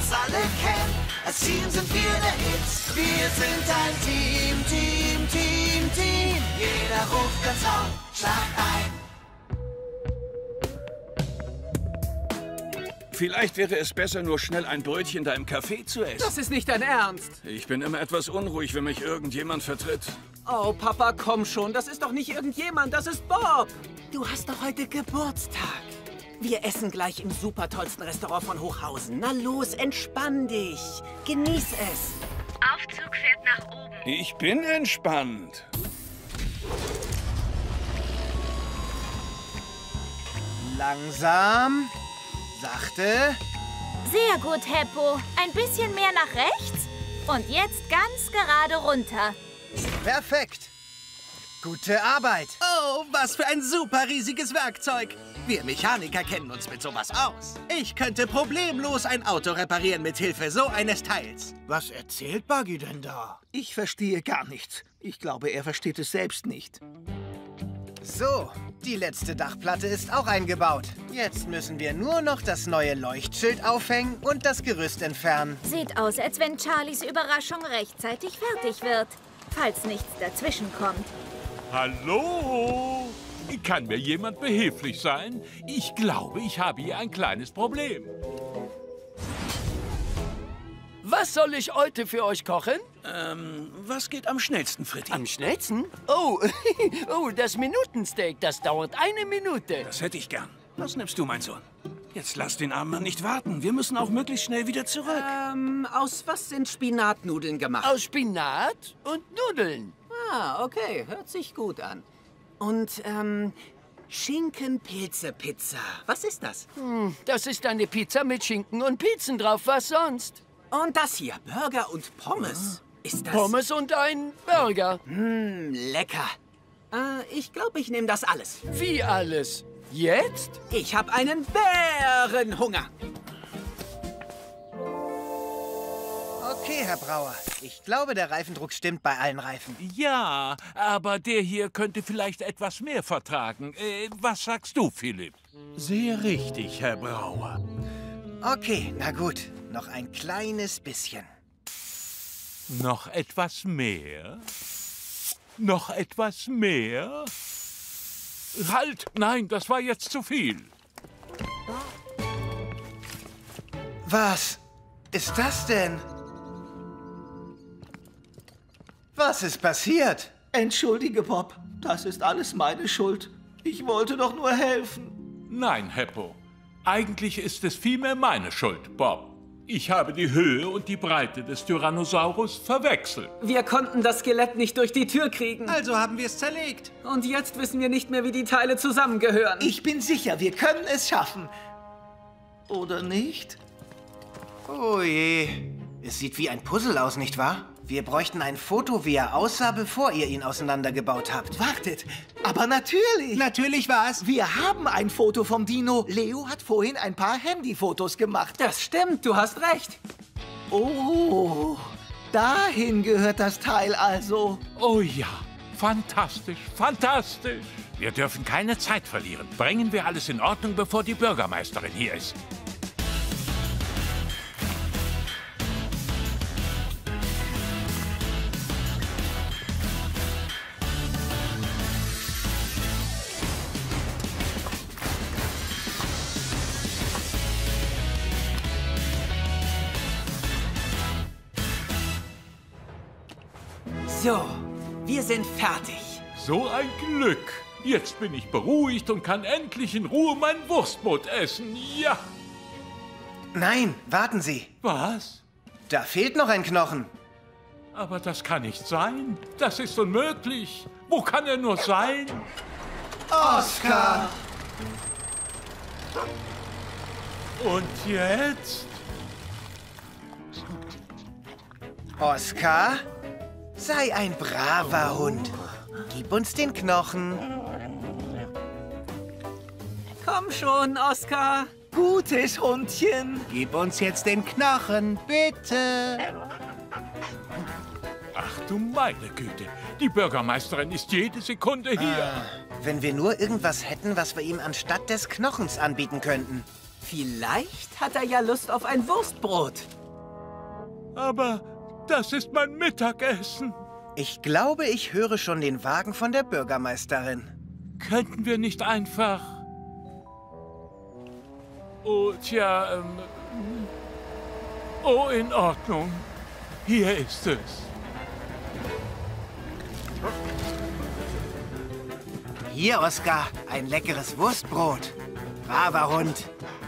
uns alle kennen. Als Team sind wir der Hit. Wir sind ein Team, Team, Team, Team. Jeder ruft ganz laut, Schlag ein. Vielleicht wäre es besser, nur schnell ein Brötchen da im Café zu essen. Das ist nicht dein Ernst. Ich bin immer etwas unruhig, wenn mich irgendjemand vertritt. Oh, Papa, komm schon. Das ist doch nicht irgendjemand, das ist Bob. Du hast doch heute Geburtstag. Wir essen gleich im super tollsten Restaurant von Hochhausen. Na los, entspann dich. Genieß es. Aufzug fährt nach oben. Ich bin entspannt. Langsam. Sachte. Sehr gut, Heppo. Ein bisschen mehr nach rechts und jetzt ganz gerade runter. Perfekt. Gute Arbeit. Oh, was für ein super riesiges Werkzeug. Wir Mechaniker kennen uns mit sowas aus. Ich könnte problemlos ein Auto reparieren mit Hilfe so eines Teils. Was erzählt Buggy denn da? Ich verstehe gar nichts. Ich glaube, er versteht es selbst nicht. So, die letzte Dachplatte ist auch eingebaut. Jetzt müssen wir nur noch das neue Leuchtschild aufhängen und das Gerüst entfernen. Sieht aus, als wenn Charlies Überraschung rechtzeitig fertig wird. Falls nichts dazwischen kommt. Hallo? Kann mir jemand behilflich sein? Ich glaube, ich habe hier ein kleines Problem. Was soll ich heute für euch kochen? Was geht am schnellsten, Fritti? Am schnellsten? Oh, oh, das Minutensteak, das dauert 1 Minute. Das hätte ich gern. Was nimmst du, mein Sohn? Jetzt lass den armen Mann nicht warten. Wir müssen auch möglichst schnell wieder zurück. Aus was sind Spinatnudeln gemacht? Aus Spinat und Nudeln. Ah, okay. Hört sich gut an. Und, Schinken-Pilze-Pizza. Was ist das? Das ist eine Pizza mit Schinken und Pilzen drauf. Was sonst? Und das hier, Burger und Pommes. Ist das... Pommes und ein Burger. Lecker. Ich glaube, ich nehme das alles. Wie alles? Jetzt? Ich habe einen Bärenhunger. Okay, Herr Brauer. Ich glaube, der Reifendruck stimmt bei allen Reifen. Ja, aber der hier könnte vielleicht etwas mehr vertragen. Was sagst du, Philipp? Sehr richtig, Herr Brauer. Okay, na gut. Noch ein kleines bisschen. Noch etwas mehr? Noch etwas mehr? Halt! Nein, das war jetzt zu viel. Was ist das denn? Was ist passiert? Entschuldige, Bob. Das ist alles meine Schuld. Ich wollte doch nur helfen. Nein, Heppo. Eigentlich ist es vielmehr meine Schuld, Bob. Ich habe die Höhe und die Breite des Tyrannosaurus verwechselt. Wir konnten das Skelett nicht durch die Tür kriegen. Also haben wir es zerlegt. Und jetzt wissen wir nicht mehr, wie die Teile zusammengehören. Ich bin sicher, wir können es schaffen. Oder nicht? Oh je. Es sieht wie ein Puzzle aus, nicht wahr? Wir bräuchten ein Foto, wie er aussah, bevor ihr ihn auseinandergebaut habt. Wartet, aber natürlich. Natürlich was. Wir haben ein Foto vom Dino. Leo hat vorhin ein paar Handyfotos gemacht. Das stimmt, du hast recht. Oh, dahin gehört das Teil also. Oh ja, fantastisch, fantastisch. Wir dürfen keine Zeit verlieren. Bringen wir alles in Ordnung, bevor die Bürgermeisterin hier ist. So, wir sind fertig. So ein Glück. Jetzt bin ich beruhigt und kann endlich in Ruhe mein Wurstbrot essen. Ja. Nein, warten Sie. Was? Da fehlt noch ein Knochen. Aber das kann nicht sein. Das ist unmöglich. Wo kann er nur sein? Oskar! Und jetzt? Oskar, sei ein braver Hund. Gib uns den Knochen. Komm schon, Oskar. Gutes Hundchen. Gib uns jetzt den Knochen, bitte. Ach du meine Güte. Die Bürgermeisterin ist jede Sekunde hier. Wenn wir nur irgendwas hätten, was wir ihm anstatt des Knochens anbieten könnten. Vielleicht hat er ja Lust auf ein Wurstbrot. Aber das ist mein Mittagessen. Ich glaube, ich höre schon den Wagen von der Bürgermeisterin. Könnten wir nicht einfach... Oh, tja, Oh, in Ordnung. Hier ist es. Hier, Oskar, ein leckeres Wurstbrot. Braver Hund.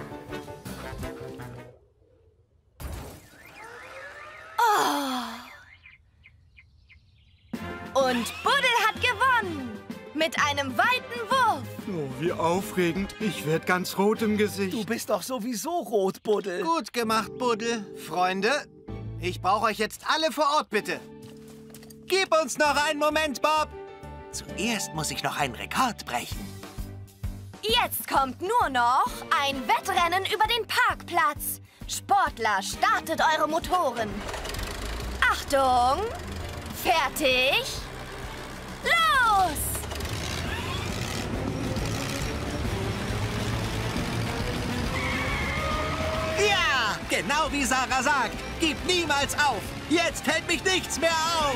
Und Buddel hat gewonnen. Mit einem weiten Wurf. Oh, wie aufregend. Ich werde ganz rot im Gesicht. Du bist doch sowieso rot, Buddel. Gut gemacht, Buddel. Freunde, ich brauche euch jetzt alle vor Ort, bitte. Gib uns noch einen Moment, Bob. Zuerst muss ich noch einen Rekord brechen. Jetzt kommt nur noch ein Wettrennen über den Parkplatz. Sportler, startet eure Motoren. Achtung! Fertig! Los! Ja, genau wie Sarah sagt. Gib niemals auf. Jetzt hält mich nichts mehr auf.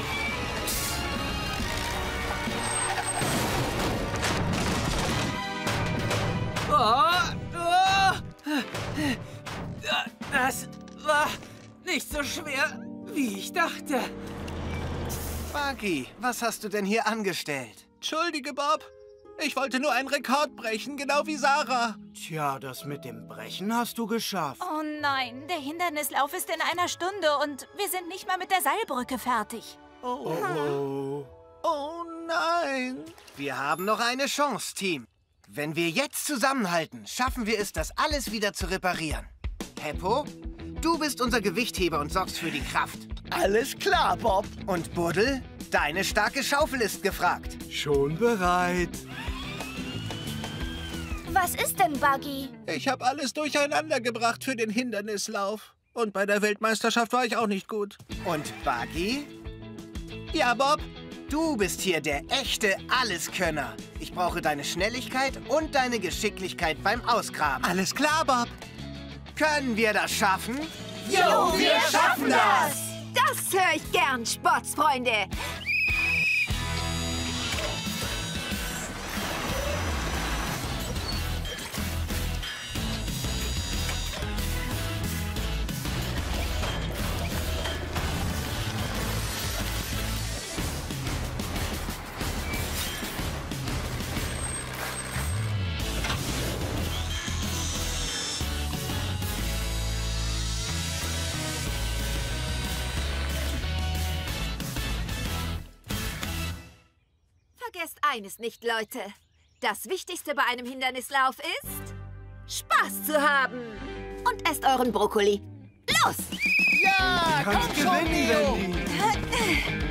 Das war nicht so schwer, wie ich dachte. Buggy, was hast du denn hier angestellt? Entschuldige, Bob. Ich wollte nur einen Rekord brechen, genau wie Sarah. Tja, das mit dem Brechen hast du geschafft. Oh nein, der Hindernislauf ist in einer Stunde und wir sind nicht mal mit der Seilbrücke fertig. Oh nein. Wir haben noch eine Chance, Team. Wenn wir jetzt zusammenhalten, schaffen wir es, das alles wieder zu reparieren. Heppo, du bist unser Gewichtheber und sorgst für die Kraft. Alles klar, Bob. Und Buddel, deine starke Schaufel ist gefragt. Schon bereit. Was ist denn, Buggy? Ich habe alles durcheinander gebracht für den Hindernislauf. Und bei der Weltmeisterschaft war ich auch nicht gut. Und Buggy? Ja, Bob? Du bist hier der echte Alleskönner. Ich brauche deine Schnelligkeit und deine Geschicklichkeit beim Ausgraben. Alles klar, Bob. Können wir das schaffen? Jo, wir schaffen das! Das höre ich gern, Sportsfreunde. Vergesst eines nicht, Leute. Das Wichtigste bei einem Hindernislauf ist, Spaß zu haben. Und esst euren Brokkoli. Los! Ja, Du kannst komm schon, gewinnen, Leo. Wendy.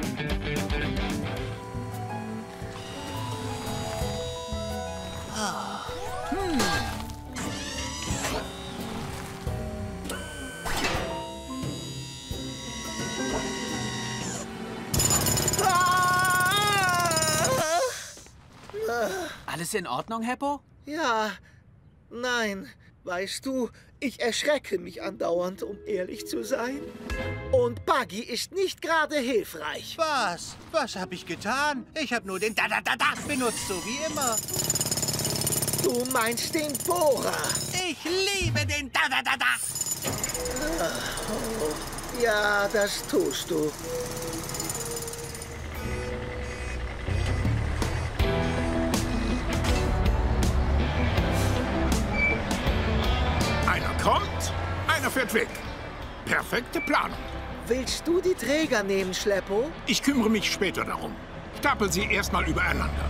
Alles in Ordnung, Heppo? Ja, nein, weißt du, ich erschrecke mich andauernd, um ehrlich zu sein. Und Buggy ist nicht gerade hilfreich. Was? Was habe ich getan? Ich habe nur den Da-Da-Da-Da benutzt, so wie immer. Du meinst den Bohrer. Ich liebe den Da-Da-Da-Da. Ja, das tust du. Einer kommt, einer fährt weg. Perfekte Planung. Willst du die Träger nehmen, Schleppo? Ich kümmere mich später darum. Stapel sie erstmal übereinander.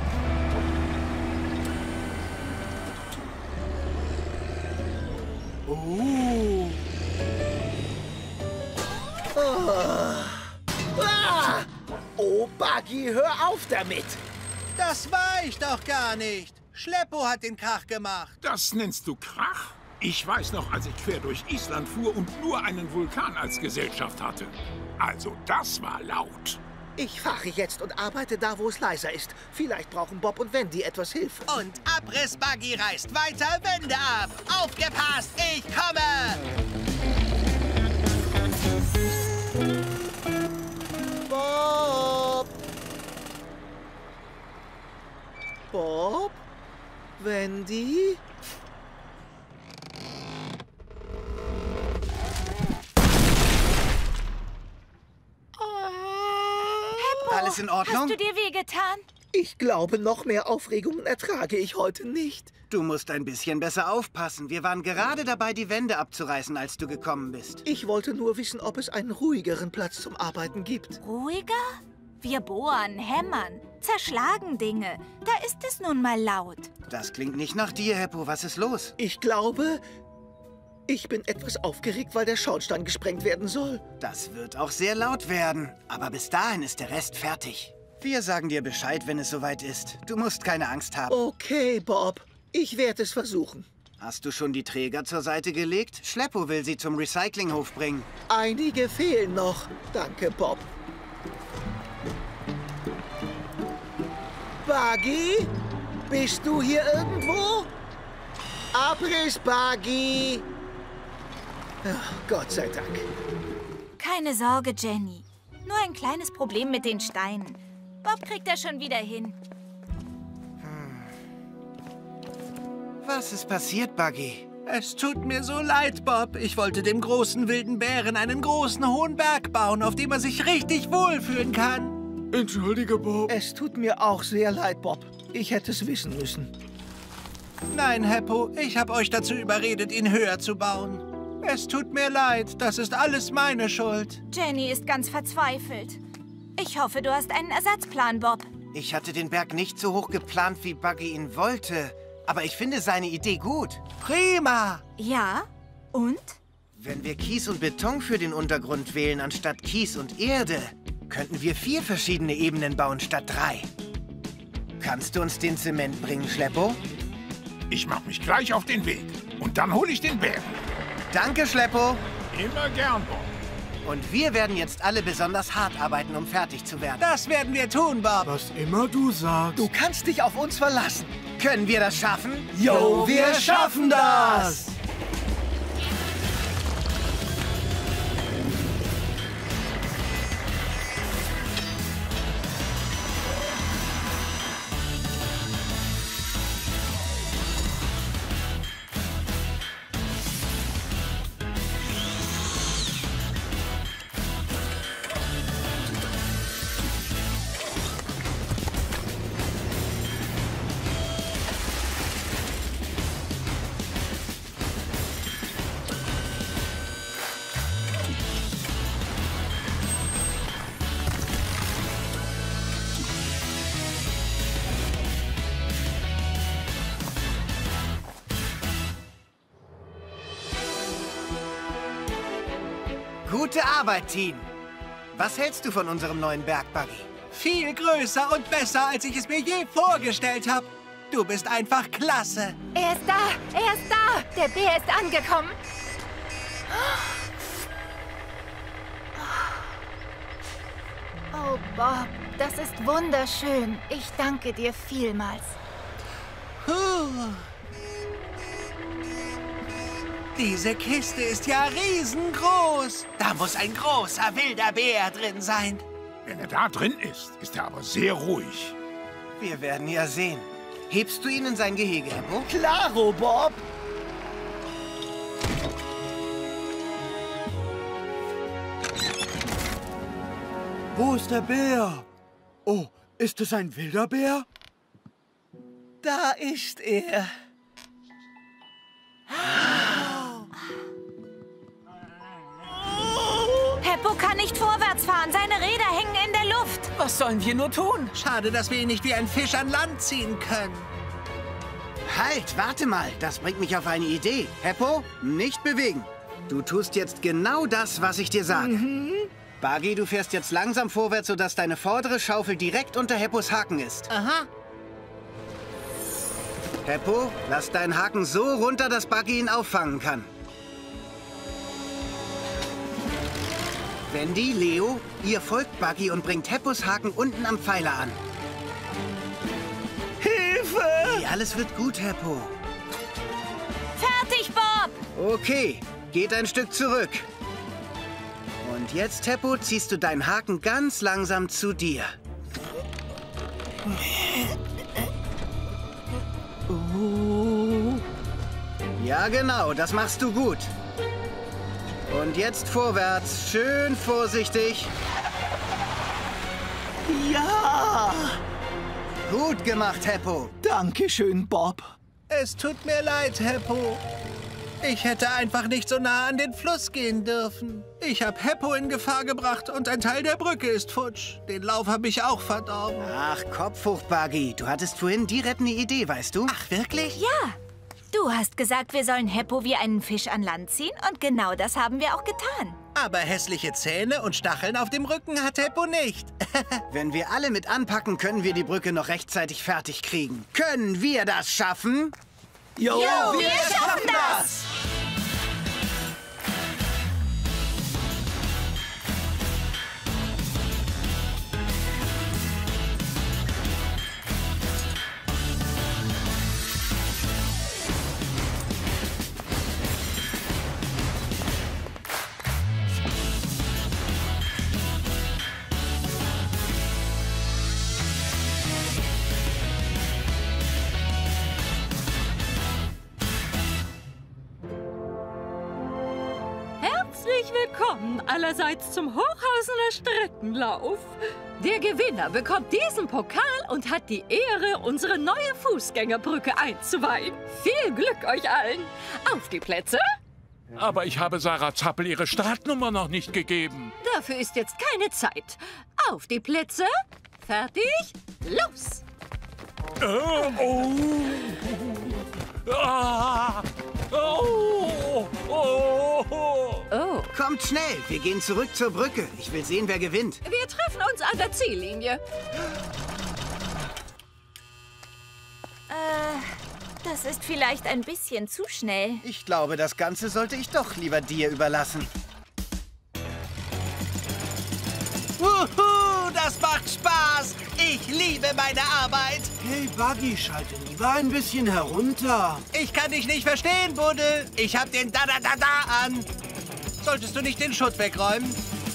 Oh, Buggy, hör auf damit. Das war ich doch gar nicht. Schleppo hat den Krach gemacht. Das nennst du Krach? Ich weiß noch, als ich quer durch Island fuhr und nur einen Vulkan als Gesellschaft hatte. Also das war laut. Ich fahre jetzt und arbeite da, wo es leiser ist. Vielleicht brauchen Bob und Wendy etwas Hilfe. Und Abrissbuggy reißt weiter Wände ab. Aufgepasst, ich komme! Wendy? Alles in Ordnung? Hast du dir wehgetan? Ich glaube, noch mehr Aufregungen ertrage ich heute nicht. Du musst ein bisschen besser aufpassen. Wir waren gerade dabei, die Wände abzureißen, als du gekommen bist. Ich wollte nur wissen, ob es einen ruhigeren Platz zum Arbeiten gibt. Ruhiger? Wir bohren, hämmern, zerschlagen Dinge. Da ist es nun mal laut. Das klingt nicht nach dir, Heppo. Was ist los? Ich glaube, ich bin etwas aufgeregt, weil der Schornstein gesprengt werden soll. Das wird auch sehr laut werden. Aber bis dahin ist der Rest fertig. Wir sagen dir Bescheid, wenn es soweit ist. Du musst keine Angst haben. Okay, Bob. Ich werde es versuchen. Hast du schon die Träger zur Seite gelegt? Schleppo will sie zum Recyclinghof bringen. Einige fehlen noch. Danke, Bob. Buggy? Bist du hier irgendwo? Abriss, Buggy! Ach, Gott sei Dank. Keine Sorge, Jenny. Nur ein kleines Problem mit den Steinen. Bob kriegt das schon wieder hin. Was ist passiert, Buggy? Es tut mir so leid, Bob. Ich wollte dem großen wilden Bären einen großen hohen Berg bauen, auf dem er sich richtig wohlfühlen kann. Entschuldige, Bob. Es tut mir auch sehr leid, Bob. Ich hätte es wissen müssen. Nein, Heppo, ich habe euch dazu überredet, ihn höher zu bauen. Es tut mir leid, das ist alles meine Schuld. Jenny ist ganz verzweifelt. Ich hoffe, du hast einen Ersatzplan, Bob. Ich hatte den Berg nicht so hoch geplant, wie Buggy ihn wollte. Aber ich finde seine Idee gut. Prima! Ja? Und? Wenn wir Kies und Beton für den Untergrund wählen, anstatt Kies und Erde, könnten wir 4 verschiedene Ebenen bauen, statt 3. Kannst du uns den Zement bringen, Schleppo? Ich mach mich gleich auf den Weg. Und dann hole ich den Bären. Danke, Schleppo. Immer gern, Bob. Und wir werden jetzt alle besonders hart arbeiten, um fertig zu werden. Das werden wir tun, Bob. Was immer du sagst. Du kannst dich auf uns verlassen. Können wir das schaffen? Jo, wir schaffen das! Gute Arbeit, Team. Was hältst du von unserem neuen Berg, Buggy? Viel größer und besser, als ich es mir je vorgestellt habe. Du bist einfach klasse. Er ist da! Er ist da! Der Bär ist angekommen. Oh, Bob, das ist wunderschön. Ich danke dir vielmals. Diese Kiste ist ja riesengroß. Da muss ein großer wilder Bär drin sein. Wenn er da drin ist, ist er aber sehr ruhig. Wir werden ja sehen. Hebst du ihn in sein Gehege, Heppo? Klaro, Bob! Wo ist der Bär? Oh, ist es ein wilder Bär? Da ist er. Heppo kann nicht vorwärts fahren. Seine Räder hängen in der Luft. Was sollen wir nur tun? Schade, dass wir ihn nicht wie ein Fisch an Land ziehen können. Halt, warte mal. Das bringt mich auf eine Idee. Heppo, nicht bewegen. Du tust jetzt genau das, was ich dir sage. Buggy, du fährst jetzt langsam vorwärts, sodass deine vordere Schaufel direkt unter Heppos Haken ist. Aha. Heppo, lass deinen Haken so runter, dass Buggy ihn auffangen kann. Wendy, Leo, ihr folgt Buggy und bringt Heppos Haken unten am Pfeiler an. Hilfe! Hey, alles wird gut, Heppo. Fertig, Bob! Okay, geht ein Stück zurück. Und jetzt, Heppo, ziehst du deinen Haken ganz langsam zu dir. Ja, genau, das machst du gut. Und jetzt vorwärts, schön vorsichtig. Ja! Gut gemacht, Heppo. Dankeschön, Bob. Es tut mir leid, Heppo. Ich hätte einfach nicht so nah an den Fluss gehen dürfen. Ich habe Heppo in Gefahr gebracht und ein Teil der Brücke ist futsch. Den Lauf habe ich auch verdorben. Ach, Kopf hoch, Buggy. Du hattest vorhin die rettende Idee, weißt du? Ach, wirklich? Ja. Du hast gesagt, wir sollen Heppo wie einen Fisch an Land ziehen und genau das haben wir auch getan. Aber hässliche Zähne und Stacheln auf dem Rücken hat Heppo nicht. Wenn wir alle mit anpacken, können wir die Brücke noch rechtzeitig fertig kriegen. Können wir das schaffen? Jo, wir schaffen das! Herzlich willkommen allerseits zum Hochhausener Streckenlauf. Der Gewinner bekommt diesen Pokal und hat die Ehre, unsere neue Fußgängerbrücke einzuweihen. Viel Glück euch allen. Auf die Plätze. Aber ich habe Sarah Zappel ihre Startnummer noch nicht gegeben. Dafür ist jetzt keine Zeit. Auf die Plätze. Fertig. Los. Oh. Kommt schnell, wir gehen zurück zur Brücke. Ich will sehen, wer gewinnt. Wir treffen uns an der Ziellinie. Das ist vielleicht ein bisschen zu schnell. Ich glaube, das Ganze sollte ich doch lieber dir überlassen. Wuhu, das macht Spaß. Ich liebe meine Arbeit. Hey, Buggy, schalte lieber ein bisschen herunter. Ich kann dich nicht verstehen, Buddel. Ich hab den Da-Da-Da-Da an. Solltest du nicht den Schutt wegräumen?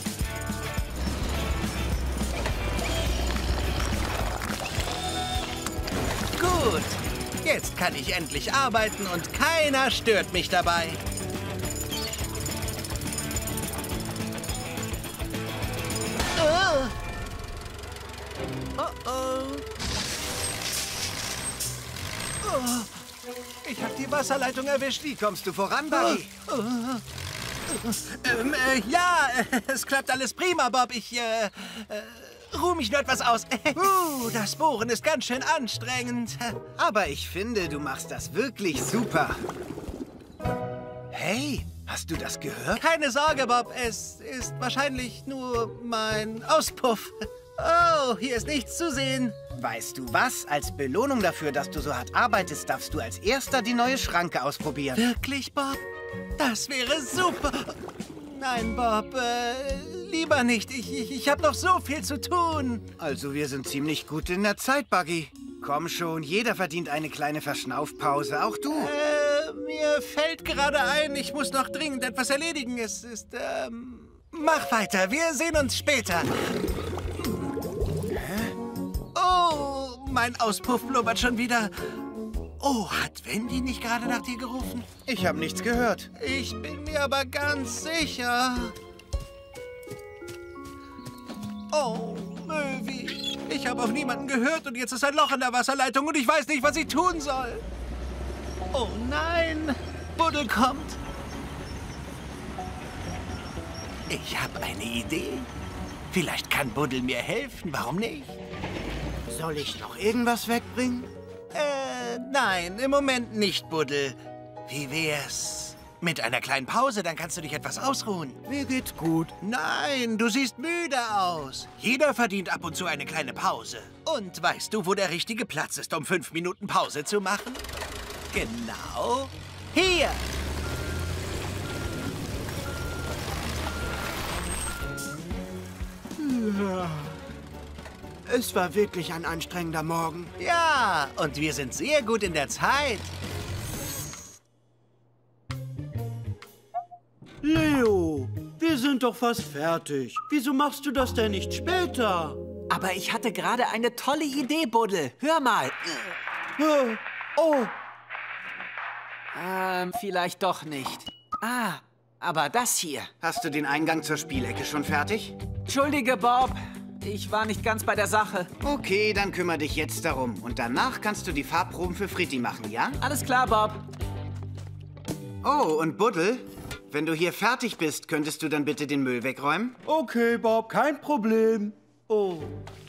Gut. Jetzt kann ich endlich arbeiten und keiner stört mich dabei. Ich habe die Wasserleitung erwischt. Wie kommst du voran, Buggy? Ja, es klappt alles prima, Bob. Ich ruhe mich nur etwas aus. Das Bohren ist ganz schön anstrengend. Aber ich finde, du machst das wirklich super. Hey, hast du das gehört? Keine Sorge, Bob. Es ist wahrscheinlich nur mein Auspuff. Oh, hier ist nichts zu sehen. Weißt du was? Als Belohnung dafür, dass du so hart arbeitest, darfst du als Erster die neue Schranke ausprobieren. Wirklich, Bob? Das wäre super. Nein, Bob, lieber nicht. Ich habe noch so viel zu tun. Also wir sind ziemlich gut in der Zeit, Buggy. Komm schon, jeder verdient eine kleine Verschnaufpause, auch du. Mir fällt gerade ein, ich muss noch dringend etwas erledigen. Es ist, Mach weiter, wir sehen uns später. Oh, mein Auspuff blubbert schon wieder. Oh, hat Wendy nicht gerade nach dir gerufen? Ich habe nichts gehört. Ich bin mir aber ganz sicher. Oh, Möwi. Ich habe auf niemanden gehört und jetzt ist ein Loch in der Wasserleitung und ich weiß nicht, was ich tun soll. Oh nein, Buddel kommt. Ich habe eine Idee. Vielleicht kann Buddel mir helfen, warum nicht? Soll ich noch irgendwas wegbringen? Nein, im Moment nicht, Buddel. Wie wär's mit einer kleinen Pause? Dann kannst du dich etwas ausruhen. Mir geht's gut. Nein, du siehst müde aus. Jeder verdient ab und zu eine kleine Pause. Und weißt du, wo der richtige Platz ist, um 5 Minuten Pause zu machen? Genau hier. Es war wirklich ein anstrengender Morgen. Ja, und wir sind sehr gut in der Zeit. Leo, wir sind doch fast fertig. Wieso machst du das denn nicht später? Aber ich hatte gerade eine tolle Idee, Buddel. Hör mal. Oh, Vielleicht doch nicht. Ah, aber das hier. Hast du den Eingang zur Spielecke schon fertig? Entschuldige, Bob. Ich war nicht ganz bei der Sache. Okay, dann kümmere dich jetzt darum. Und danach kannst du die Farbproben für Fritti machen, ja? Alles klar, Bob. Oh, und Buddel, wenn du hier fertig bist, könntest du dann bitte den Müll wegräumen? Okay, Bob, kein Problem. Oh.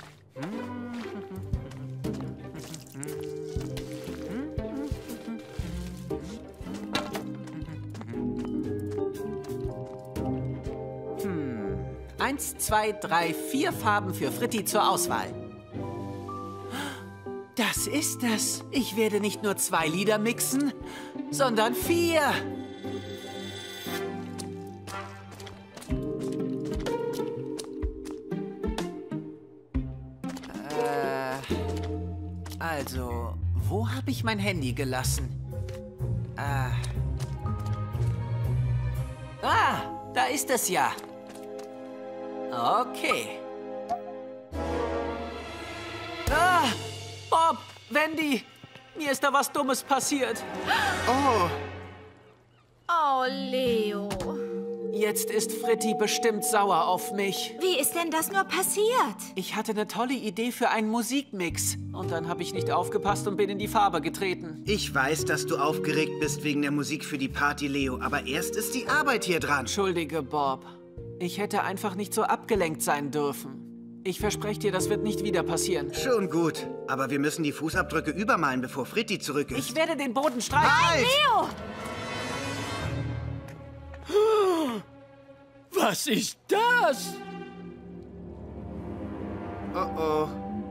Eins, zwei, drei, 4 Farben für Fritti zur Auswahl. Das ist es. Ich werde nicht nur 2 Lieder mixen, sondern 4. Also, wo habe ich mein Handy gelassen? Da ist es ja. Okay. Bob, Wendy, mir ist da was Dummes passiert. Oh. Oh, Leo. Jetzt ist Fritti bestimmt sauer auf mich. Wie ist denn das nur passiert? Ich hatte eine tolle Idee für einen Musikmix. Und dann habe ich nicht aufgepasst und bin in die Farbe getreten. Ich weiß, dass du aufgeregt bist wegen der Musik für die Party, Leo. Aber erst ist die Arbeit hier dran. Entschuldige, Bob. Ich hätte einfach nicht so abgelenkt sein dürfen. Ich verspreche dir, das wird nicht wieder passieren. Schon gut. Aber wir müssen die Fußabdrücke übermalen, bevor Fritti zurück ist. Ich werde den Boden streichen. Halt! Leo! Was ist das? Oh oh.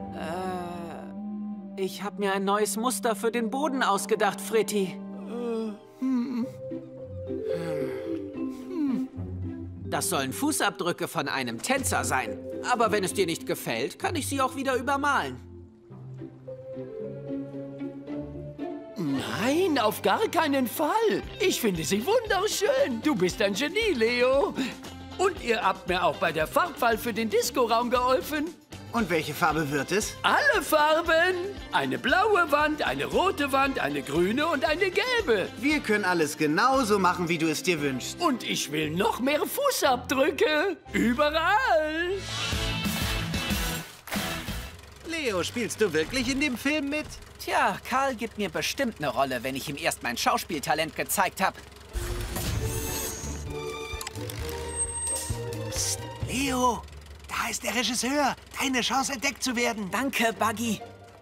Ich habe mir ein neues Muster für den Boden ausgedacht, Fritti. Das sollen Fußabdrücke von einem Tänzer sein. Aber wenn es dir nicht gefällt, kann ich sie auch wieder übermalen. Nein, auf gar keinen Fall. Ich finde sie wunderschön. Du bist ein Genie, Leo. Und ihr habt mir auch bei der Farbwahl für den Diskoraum geholfen. Und welche Farbe wird es? Alle Farben. Eine blaue Wand, eine rote Wand, eine grüne und eine gelbe. Wir können alles genauso machen, wie du es dir wünschst. Und ich will noch mehr Fußabdrücke. Überall. Leo, spielst du wirklich in dem Film mit? Tja, Karl gibt mir bestimmt eine Rolle, wenn ich ihm erst mein Schauspieltalent gezeigt habe. Psst, Leo, da ist der Regisseur. Deine Chance, entdeckt zu werden. Danke, Buggy.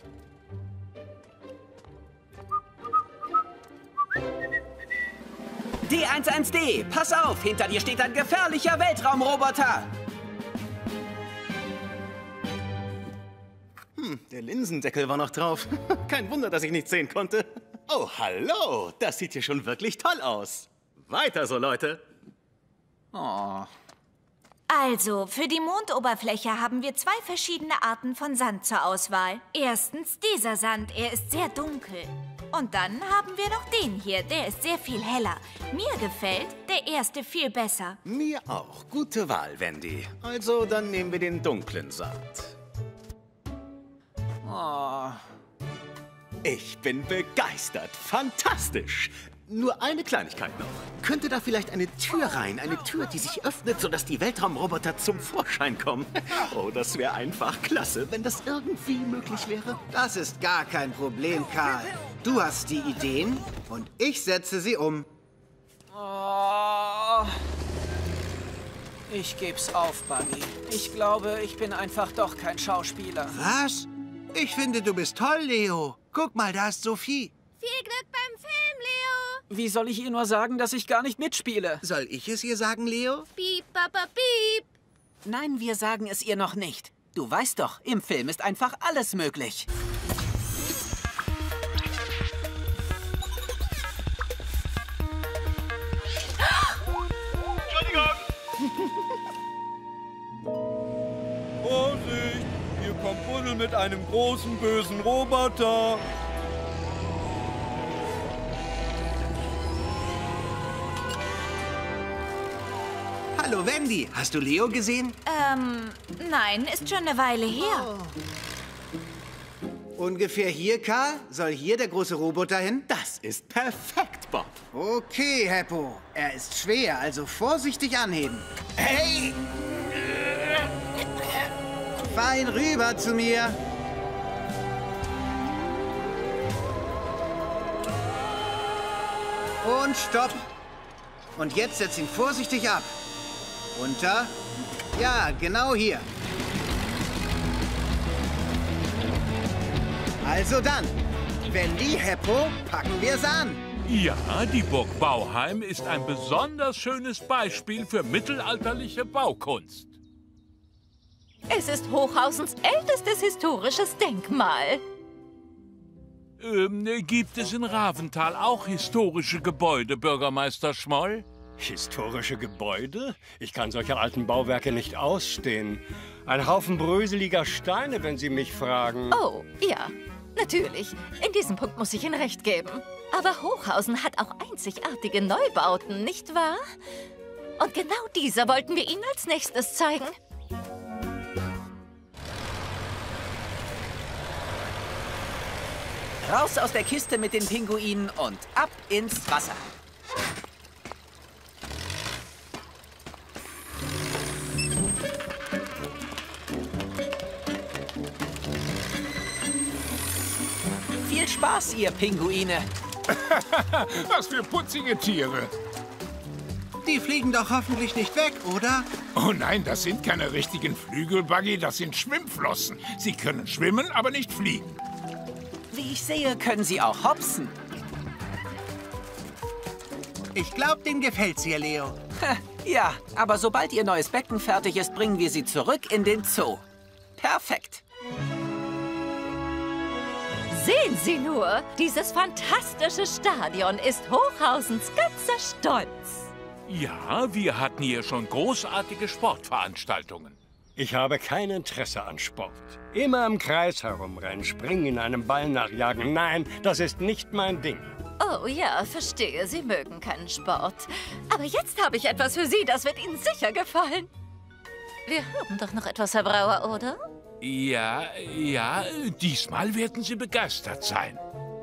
D11D, pass auf, hinter dir steht ein gefährlicher Weltraumroboter. Der Linsendeckel war noch drauf. Kein Wunder, dass ich nichts sehen konnte. Oh, hallo, das sieht hier schon wirklich toll aus. Weiter so, Leute. Oh. Also, für die Mondoberfläche haben wir 2 verschiedene Arten von Sand zur Auswahl. Erstens dieser Sand, er ist sehr dunkel. Und dann haben wir noch den hier, der ist sehr viel heller. Mir gefällt der erste viel besser. Mir auch. Gute Wahl, Wendy. Also, dann nehmen wir den dunklen Sand. Oh. Ich bin begeistert. Fantastisch. Nur eine Kleinigkeit noch. Könnte da vielleicht eine Tür rein? Eine Tür, die sich öffnet, sodass die Weltraumroboter zum Vorschein kommen. Oh, das wäre einfach klasse, wenn das irgendwie möglich wäre. Das ist gar kein Problem, Karl. Du hast die Ideen und ich setze sie um. Oh. Ich geb's auf, Buggy. Ich glaube, ich bin einfach doch kein Schauspieler. Was? Ich finde, du bist toll, Leo. Guck mal, da ist Sophie. Viel Glück beim Film, Leo. Wie soll ich ihr nur sagen, dass ich gar nicht mitspiele? Soll ich es ihr sagen, Leo? Piep, Papa, piep. Nein, wir sagen es ihr noch nicht. Du weißt doch, im Film ist einfach alles möglich. Vorsicht! Hier kommt Buddel mit einem großen, bösen Roboter. Hallo, Wendy. Hast du Leo gesehen? Nein, ist schon eine Weile her. Ungefähr hier, Karl? Soll hier der große Roboter hin? Das ist perfekt, Bob. Okay, Heppo. Er ist schwer, also vorsichtig anheben. Hey! Fein rüber zu mir. Und stopp. Und jetzt setz ihn vorsichtig ab. Runter. Ja, genau hier. Also dann, Wendy, Heppo, packen wir's an. Ja, die Burg Bauheim ist ein besonders schönes Beispiel für mittelalterliche Baukunst. Es ist Hochhausens ältestes historisches Denkmal. Gibt es in Raventhal auch historische Gebäude, Bürgermeister Schmoll? Historische Gebäude? Ich kann solche alten Bauwerke nicht ausstehen. Ein Haufen bröseliger Steine, wenn Sie mich fragen. Oh, ja, natürlich. In diesem Punkt muss ich Ihnen recht geben. Aber Hochhausen hat auch einzigartige Neubauten, nicht wahr? Und genau diese wollten wir Ihnen als nächstes zeigen. Raus aus der Kiste mit den Pinguinen und ab ins Wasser. Viel Spaß, ihr Pinguine. Was für putzige Tiere. Die fliegen doch hoffentlich nicht weg, oder? Oh nein, das sind keine richtigen Flügel, Buggy, das sind Schwimmflossen. Sie können schwimmen, aber nicht fliegen. Wie ich sehe, können sie auch hopsen. Ich glaube, denen gefällt's hier, Leo. Ja, aber sobald ihr neues Becken fertig ist, bringen wir sie zurück in den Zoo. Perfekt. Sehen Sie nur, dieses fantastische Stadion ist Hochhausens ganzer Stolz. Ja, wir hatten hier schon großartige Sportveranstaltungen. Ich habe kein Interesse an Sport. Immer im Kreis herumrennen, springen, einem Ball nachjagen. Nein, das ist nicht mein Ding. Oh ja, verstehe, Sie mögen keinen Sport. Aber jetzt habe ich etwas für Sie, das wird Ihnen sicher gefallen. Wir haben doch noch etwas, Herr Brauer, oder? Ja, diesmal werden Sie begeistert sein.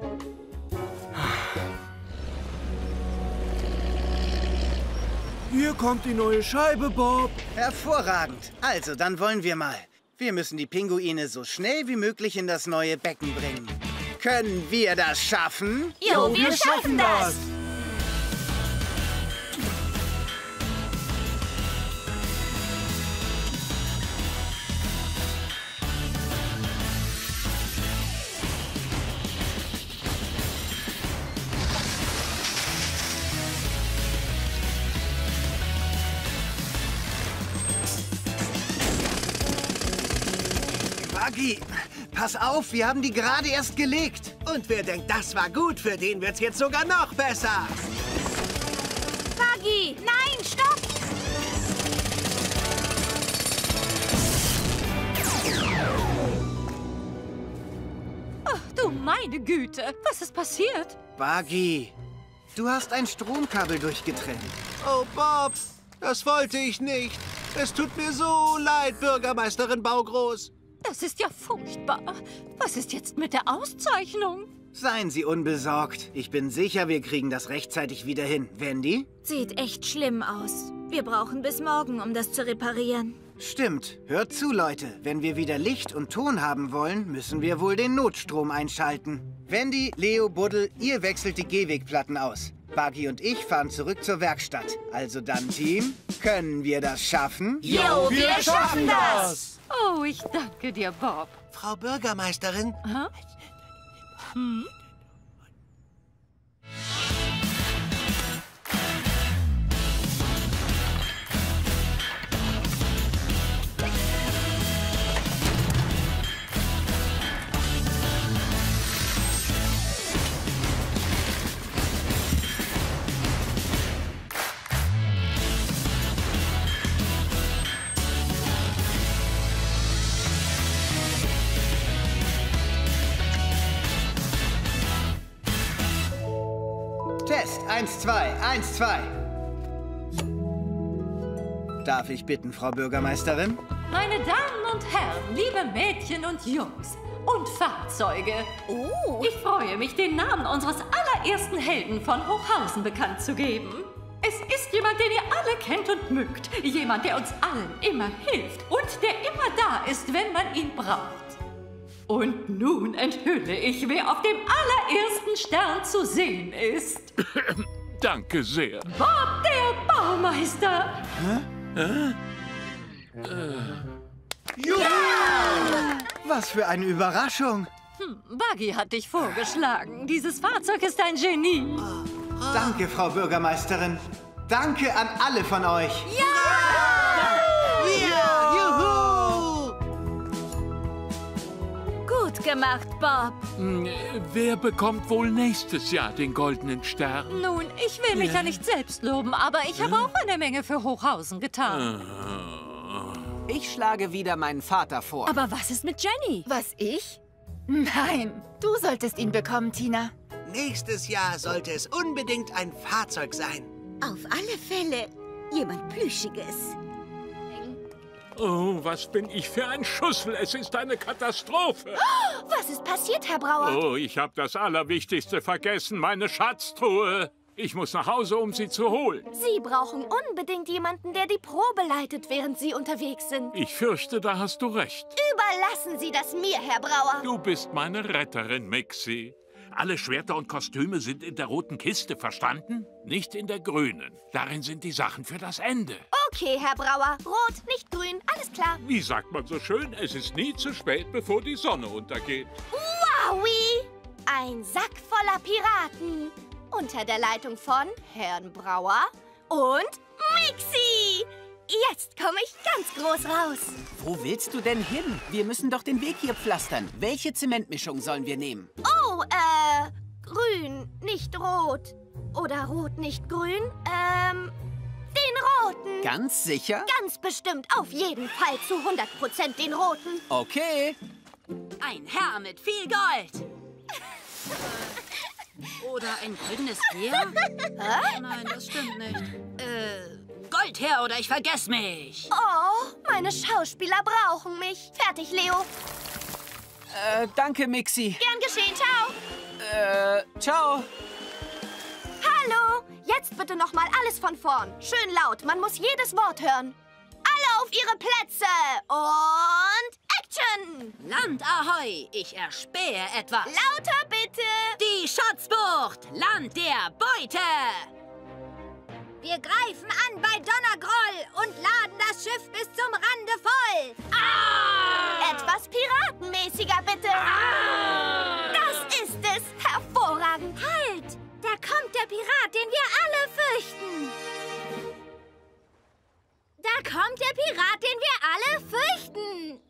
Hier kommt die neue Scheibe, Bob. Hervorragend. Also, dann wollen wir mal. Wir müssen die Pinguine so schnell wie möglich in das neue Becken bringen. Können wir das schaffen? Jo, wir schaffen das! Buggy, pass auf, wir haben die gerade erst gelegt. Und wer denkt, das war gut, für den wird's jetzt sogar noch besser. Buggy, nein, stopp! Ach, du meine Güte, was ist passiert? Buggy, du hast ein Stromkabel durchgetrennt. Oh, Bob, das wollte ich nicht. Es tut mir so leid, Bürgermeisterin Baugroß. Das ist ja furchtbar. Was ist jetzt mit der Auszeichnung? Seien Sie unbesorgt. Ich bin sicher, wir kriegen das rechtzeitig wieder hin. Wendy? Sieht echt schlimm aus. Wir brauchen bis morgen, um das zu reparieren. Stimmt. Hört zu, Leute. Wenn wir wieder Licht und Ton haben wollen, müssen wir wohl den Notstrom einschalten. Wendy, Leo, Buddel, ihr wechselt die Gehwegplatten aus. Buggy und ich fahren zurück zur Werkstatt. Also dann, Team, können wir das schaffen? Jo, wir schaffen das! Oh, ich danke dir, Bob. Frau Bürgermeisterin? Hm? Test, 1, 2, 1, 2. Darf ich bitten, Frau Bürgermeisterin? Meine Damen und Herren, liebe Mädchen und Jungs, und Fahrzeuge. Oh. Ich freue mich, den Namen unseres allerersten Helden von Hochhausen bekannt zu geben. Es ist jemand, den ihr alle kennt und mögt. Jemand, der uns allen immer hilft und der immer da ist, wenn man ihn braucht. Und nun enthülle ich, wer auf dem allerersten Stern zu sehen ist. Danke sehr. Bob, der Baumeister. Ja! Was für eine Überraschung. Buggy hat dich vorgeschlagen. Dieses Fahrzeug ist ein Genie. Danke, Frau Bürgermeisterin. Danke an alle von euch. Juhu! Gut gemacht, Bob. Wer bekommt wohl nächstes Jahr den goldenen Stern? Nun, ich will mich ja nicht selbst loben, aber ich habe auch eine Menge für Hochhausen getan. Ich schlage wieder meinen Vater vor. Aber was ist mit Jenny? Was, ich? Nein, du solltest ihn bekommen, Tina. Nächstes Jahr sollte es unbedingt ein Fahrzeug sein. Auf alle Fälle jemand Plüschiges. Oh, was bin ich für ein Schussel. Es ist eine Katastrophe. Was ist passiert, Herr Brauer? Oh, ich habe das Allerwichtigste vergessen, meine Schatztruhe. Ich muss nach Hause, um sie zu holen. Sie brauchen unbedingt jemanden, der die Probe leitet, während Sie unterwegs sind. Ich fürchte, da hast du recht. Überlassen Sie das mir, Herr Brauer. Du bist meine Retterin, Mixi. Alle Schwerter und Kostüme sind in der roten Kiste, verstanden? Nicht in der grünen. Darin sind die Sachen für das Ende. Okay, Herr Brauer. Rot, nicht grün. Alles klar. Wie sagt man so schön, es ist nie zu spät, bevor die Sonne untergeht. Wowie! Ein Sack voller Piraten. Unter der Leitung von Herrn Brauer und Mixi. Jetzt komme ich ganz groß raus. Wo willst du denn hin? Wir müssen doch den Weg hier pflastern. Welche Zementmischung sollen wir nehmen? Oh, grün, nicht rot. Oder rot, nicht grün. Den roten. Ganz sicher? Ganz bestimmt. Auf jeden Fall zu 100% den roten. Okay. Ein Herr mit viel Gold. Oder ein goldenes Heer? Nein, das stimmt nicht. Goldherr oder ich vergess mich. Oh, meine Schauspieler brauchen mich. Fertig, Leo. Danke, Mixi. Gern geschehen, ciao. Ciao. Hallo, jetzt bitte noch mal alles von vorn. Schön laut, man muss jedes Wort hören. Alle auf ihre Plätze und Action! Land ahoi, ich erspähe etwas. Lauter bitte! Die Schatzbucht, Land der Beute! Wir greifen an bei Donnergroll und laden das Schiff bis zum Rande voll. Ah! Etwas piratenmäßiger, bitte. Ah! Das ist es. Hervorragend. Halt! Da kommt der Pirat, den wir alle fürchten. Da kommt der Pirat, den wir alle fürchten.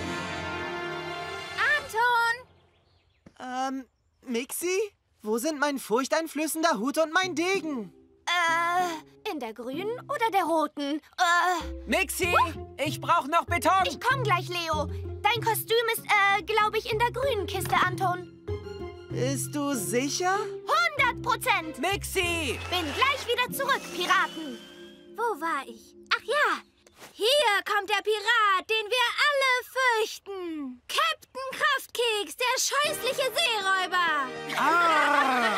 Anton! Mixi? Wo sind mein furchteinflößender Hut und mein Degen? In der grünen oder der roten? Mixi, ich brauche noch Beton. Ich komm gleich, Leo. Dein Kostüm ist, glaube ich, in der grünen Kiste, Anton. Bist du sicher? 100%! Mixi! Bin gleich wieder zurück, Piraten. Wo war ich? Ach ja, hier kommt der Pirat, den wir alle fürchten. Captain Kraftkeks, der scheußliche Seeräuber. Ah!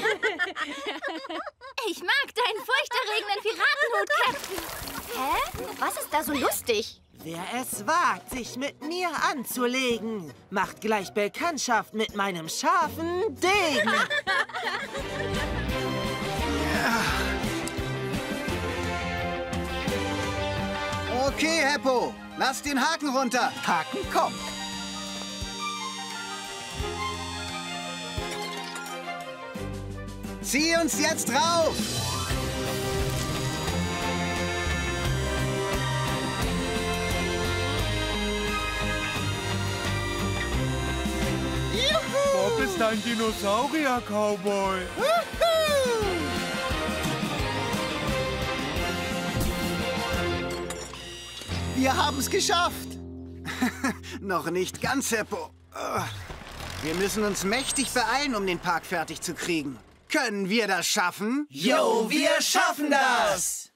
Ich mag deinen furchterregenden Piratenhut, Captain. Hä? Was ist da so lustig? Wer es wagt, sich mit mir anzulegen, macht gleich Bekanntschaft mit meinem scharfen Degen. Okay, Heppo, lass den Haken runter. Haken kommt. Zieh uns jetzt rauf. Bob ist ein Dinosaurier-Cowboy. Wir haben es geschafft. Noch nicht ganz, Heppo. Wir müssen uns mächtig beeilen, um den Park fertig zu kriegen. Können wir das schaffen? Jo, wir schaffen das!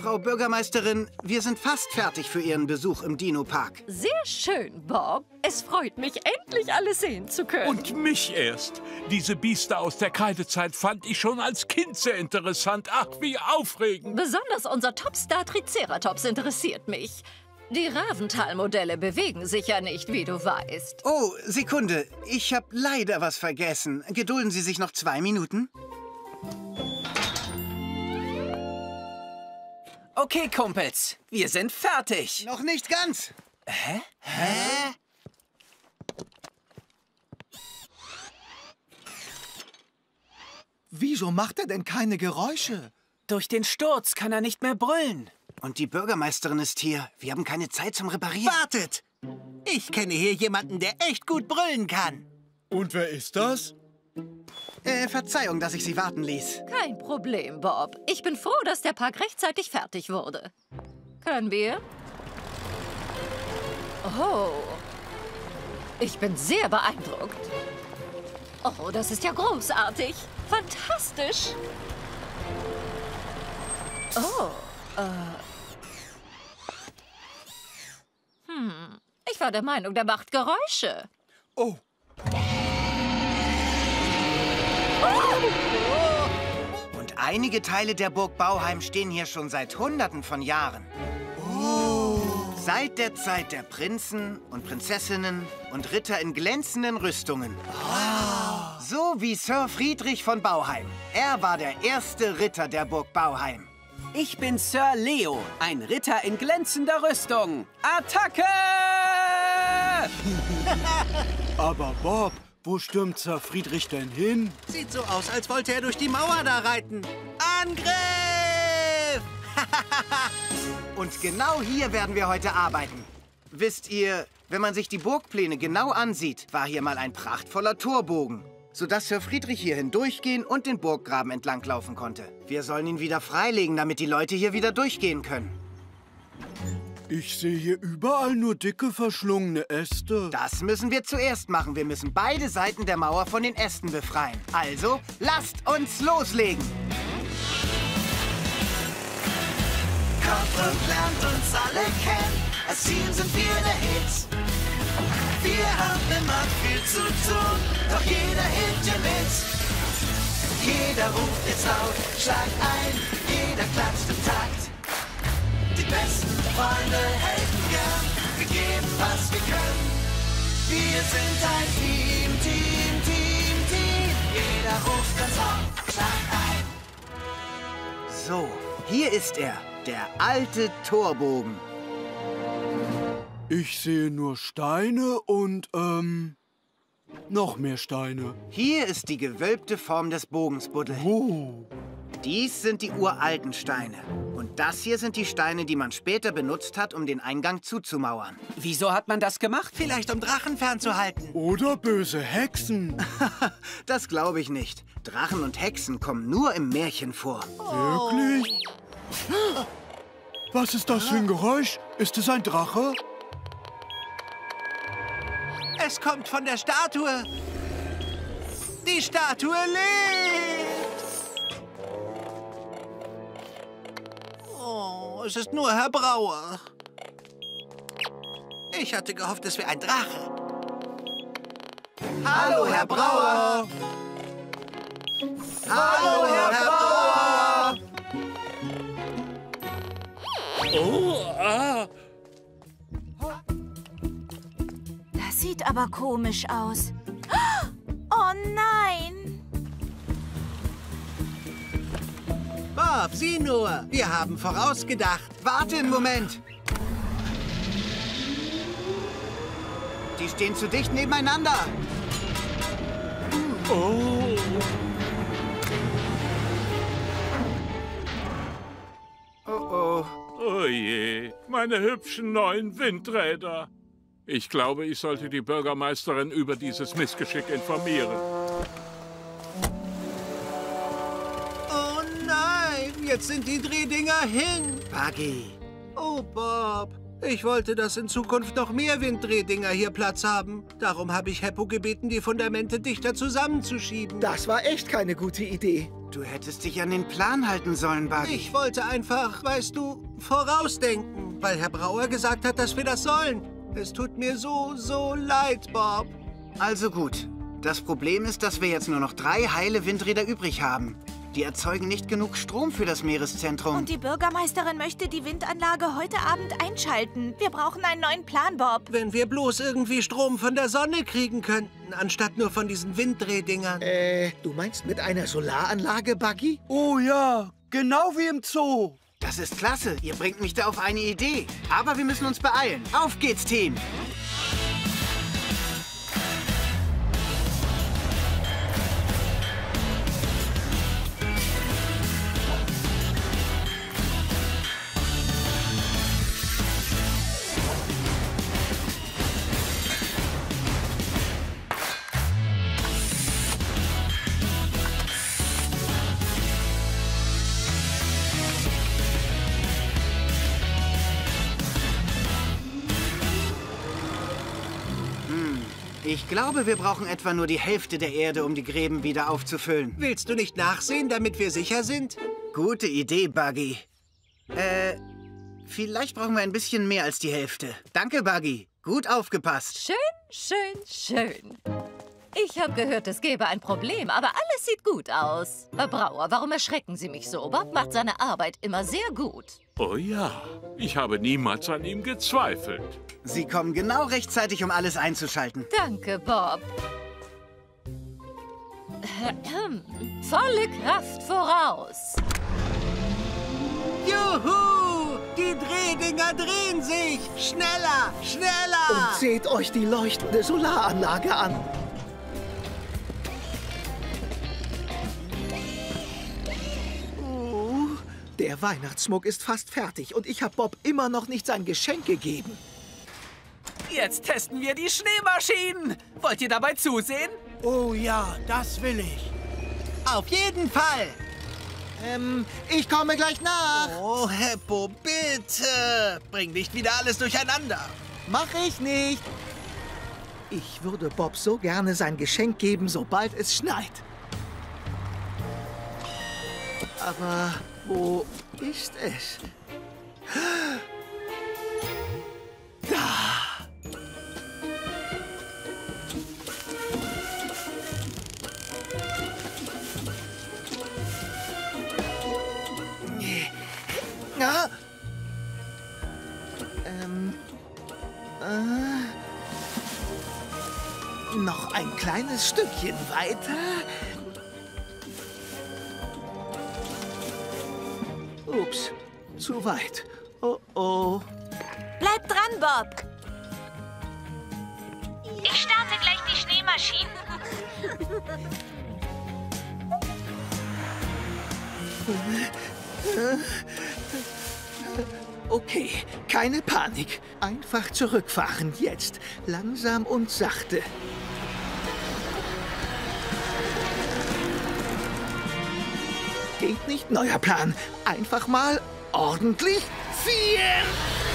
Frau Bürgermeisterin, wir sind fast fertig für Ihren Besuch im Dino-Park. Sehr schön, Bob. Es freut mich, endlich alles sehen zu können. Und mich erst. Diese Biester aus der Kreidezeit fand ich schon als Kind sehr interessant. Ach, wie aufregend. Besonders unser Topstar Triceratops interessiert mich. Die Ravental-Modelle bewegen sich ja nicht, wie du weißt. Oh, Sekunde. Ich habe leider was vergessen. Gedulden Sie sich noch 2 Minuten? Okay, Kumpels, wir sind fertig. Noch nicht ganz. Hä? Wieso macht er denn keine Geräusche? Durch den Sturz kann er nicht mehr brüllen. Und die Bürgermeisterin ist hier. Wir haben keine Zeit zum Reparieren. Wartet! Ich kenne hier jemanden, der echt gut brüllen kann. Und wer ist das? Verzeihung, dass ich Sie warten ließ. Kein Problem, Bob. Ich bin froh, dass der Park rechtzeitig fertig wurde. Können wir? Oh. Ich bin sehr beeindruckt. Oh, das ist ja großartig. Fantastisch. Oh, ich war der Meinung, der macht Geräusche. Oh. Und einige Teile der Burg Bauheim stehen hier schon seit Hunderten von Jahren. Seit der Zeit der Prinzen und Prinzessinnen und Ritter in glänzenden Rüstungen. So wie Sir Friedrich von Bauheim. Er war der erste Ritter der Burg Bauheim. Ich bin Sir Leo, ein Ritter in glänzender Rüstung. Attacke! Aber Bob, wo stürmt Sir Friedrich denn hin? Sieht so aus, als wollte er durch die Mauer da reiten. Angriff! Und genau hier werden wir heute arbeiten. Wisst ihr, wenn man sich die Burgpläne genau ansieht, war hier mal ein prachtvoller Torbogen, sodass Sir Friedrich hier hindurchgehen und den Burggraben entlanglaufen konnte. Wir sollen ihn wieder freilegen, damit die Leute hier wieder durchgehen können. Ich sehe hier überall nur dicke, verschlungene Äste. Das müssen wir zuerst machen. Wir müssen beide Seiten der Mauer von den Ästen befreien. Also, lasst uns loslegen. Kommt und lernt uns alle kennen. Als Team sind wir der Hit. Wir haben immer viel zu tun, doch jeder hilft dir mit. Jeder ruft jetzt laut, schlag ein, jeder klatscht im Takt. Die besten Freunde helfen gern, wir geben, was wir können. Wir sind ein Team, Team, Team, Team. Jeder ruft ganz laut, schlag ein. So, hier ist er, der alte Torbogen. Ich sehe nur Steine und, noch mehr Steine. Hier ist die gewölbte Form des Bogens, Buddel. Oh. Dies sind die uralten Steine. Und das hier sind die Steine, die man später benutzt hat, um den Eingang zuzumauern. Wieso hat man das gemacht? Vielleicht um Drachen fernzuhalten. Oder böse Hexen. Das glaube ich nicht. Drachen und Hexen kommen nur im Märchen vor. Wirklich? Was ist das für ein Geräusch? Ist es ein Drache? Es kommt von der Statue. Die Statue lebt. Oh, es ist nur Herr Brauer. Ich hatte gehofft, es wäre ein Drache. Hallo, Herr Brauer. Hallo, Herr Brauer. Oh, ah. Das sieht aber komisch aus. Oh nein! Bob, sieh nur. Wir haben vorausgedacht. Warte einen Moment. Die stehen zu dicht nebeneinander. Oh. Oh, oh. Oh je, meine hübschen neuen Windräder. Ich glaube, ich sollte die Bürgermeisterin über dieses Missgeschick informieren. Oh nein, jetzt sind die Drehdinger hin. Buggy. Oh, Bob. Ich wollte, dass in Zukunft noch mehr Winddrehdinger hier Platz haben. Darum habe ich Heppo gebeten, die Fundamente dichter zusammenzuschieben. Das war echt keine gute Idee. Du hättest dich an den Plan halten sollen, Buggy. Ich wollte einfach, weißt du, vorausdenken, weil Herr Brauer gesagt hat, dass wir das sollen. Es tut mir so leid, Bob. Also gut. Das Problem ist, dass wir jetzt nur noch 3 heile Windräder übrig haben. Die erzeugen nicht genug Strom für das Meereszentrum. Und die Bürgermeisterin möchte die Windanlage heute Abend einschalten. Wir brauchen einen neuen Plan, Bob. Wenn wir bloß irgendwie Strom von der Sonne kriegen könnten, anstatt nur von diesen Winddrehdingern. Du meinst mit einer Solaranlage, Buggy? Oh ja, genau wie im Zoo. Das ist klasse. Ihr bringt mich da auf eine Idee. Aber wir müssen uns beeilen. Auf geht's, Team! Ich glaube, wir brauchen etwa nur die Hälfte der Erde, um die Gräben wieder aufzufüllen. Willst du nicht nachsehen, damit wir sicher sind? Gute Idee, Buggy. Vielleicht brauchen wir ein bisschen mehr als die Hälfte. Danke, Buggy. Gut aufgepasst. Schön. Ich habe gehört, es gäbe ein Problem, aber alles sieht gut aus. Herr Brauer, warum erschrecken Sie mich so? Bob macht seine Arbeit immer sehr gut. Oh ja, ich habe niemals an ihm gezweifelt. Sie kommen genau rechtzeitig, um alles einzuschalten. Danke, Bob. Volle Kraft voraus. Juhu! Die Drehdinger drehen sich! Schneller! Und seht euch die leuchtende Solaranlage an. Der Weihnachtsschmuck ist fast fertig und ich habe Bob immer noch nicht sein Geschenk gegeben. Jetzt testen wir die Schneemaschinen. Wollt ihr dabei zusehen? Oh ja, das will ich. Auf jeden Fall. Ich komme gleich nach. Oh, Heppo, bitte. Bring nicht wieder alles durcheinander. Mach ich nicht. Ich würde Bob so gerne sein Geschenk geben, sobald es schneit. Aber wo ist es? Da! Ja? Noch ein kleines Stückchen weiter. Ups, zu weit. Oh oh. Bleib dran, Bob. Ich starte gleich die Schneemaschinen. Okay, keine Panik. Einfach zurückfahren jetzt. Langsam und sachte. Geht nicht, neuer Plan. Einfach mal ordentlich ziehen.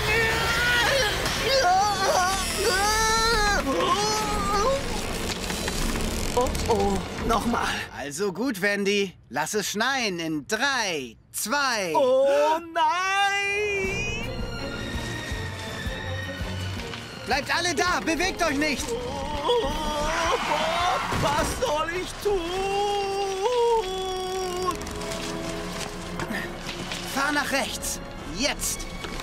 Oh oh, nochmal. Also gut, Wendy. Lass es schneien in 3, 2... Oh nein! Bleibt alle da, bewegt euch nicht! Oh, Bob, was soll ich tun? Fahr nach rechts. Jetzt!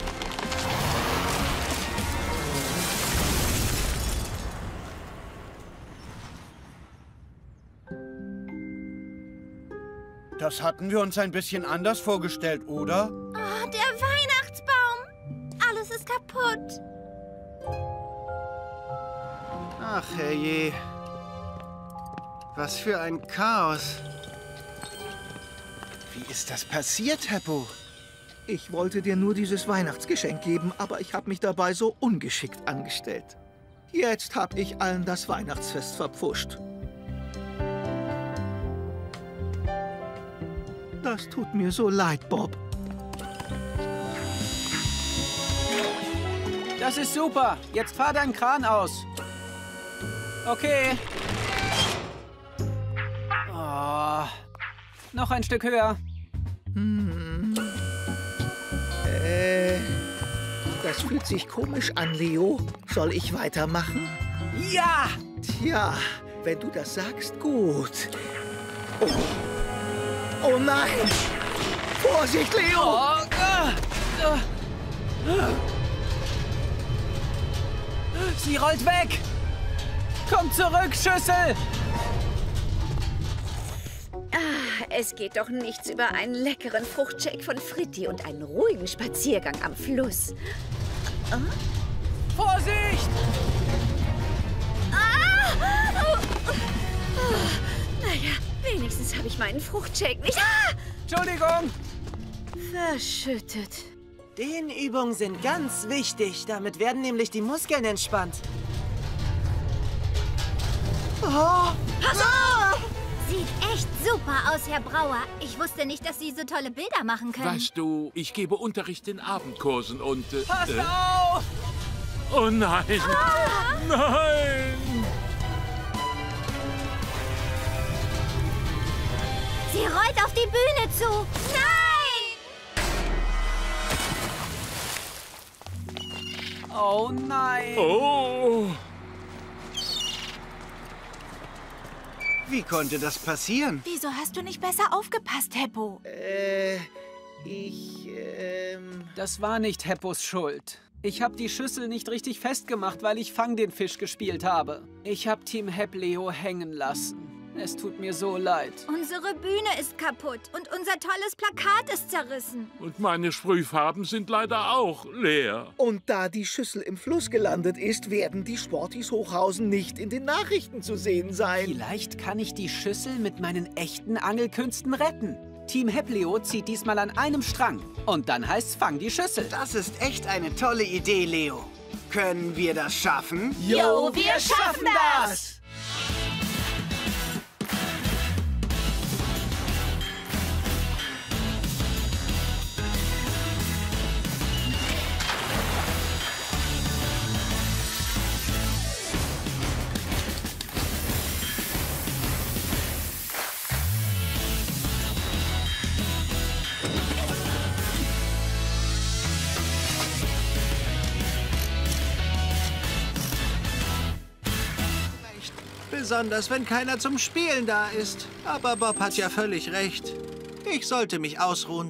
Das hatten wir uns ein bisschen anders vorgestellt, oder? Oh, der Weihnachtsbaum. Alles ist kaputt. Ach, herrje. Was für ein Chaos. Wie ist das passiert, Heppo? Ich wollte dir nur dieses Weihnachtsgeschenk geben, aber ich habe mich dabei so ungeschickt angestellt. Jetzt habe ich allen das Weihnachtsfest verpfuscht. Das tut mir so leid, Bob. Das ist super. Jetzt fahr deinen Kran aus. Okay. Oh. Noch ein Stück höher. Das fühlt sich komisch an, Leo. Soll ich weitermachen? Ja! Tja, wenn du das sagst, gut. Oh, oh nein! Vorsicht, Leo! Sie rollt weg! Komm zurück, Schüssel! Es geht doch nichts über einen leckeren Fruchtshake von Fritti und einen ruhigen Spaziergang am Fluss. Vorsicht! Naja, wenigstens habe ich meinen Fruchtshake nicht... Entschuldigung! Verschüttet. Dehnübungen sind ganz wichtig. Damit werden nämlich die Muskeln entspannt. Pass auf! Sieht echt super aus, Herr Brauer. Ich wusste nicht, dass Sie so tolle Bilder machen können. Weißt du, ich gebe Unterricht in Abendkursen und... Pass auf! Oh nein! Nein! Sie rollt auf die Bühne zu. Nein! Oh nein! Oh! Wie konnte das passieren? Wieso hast du nicht besser aufgepasst, Heppo? Das war nicht Heppos Schuld. Ich habe die Schüssel nicht richtig festgemacht, weil ich Fang den Fisch gespielt habe. Ich habe Team Hepp Leo hängen lassen. Es tut mir so leid. Unsere Bühne ist kaputt und unser tolles Plakat ist zerrissen. Und meine Sprühfarben sind leider auch leer. Und da die Schüssel im Fluss gelandet ist, werden die Sportis Hochhausen nicht in den Nachrichten zu sehen sein. Vielleicht kann ich die Schüssel mit meinen echten Angelkünsten retten. Team Hepp Leo zieht diesmal an einem Strang. Und dann heißt's Fang die Schüssel. Das ist echt eine tolle Idee, Leo. Können wir das schaffen? Jo, wir schaffen das! Besonders, wenn keiner zum Spielen da ist. Aber Bob hat ja völlig recht. Ich sollte mich ausruhen.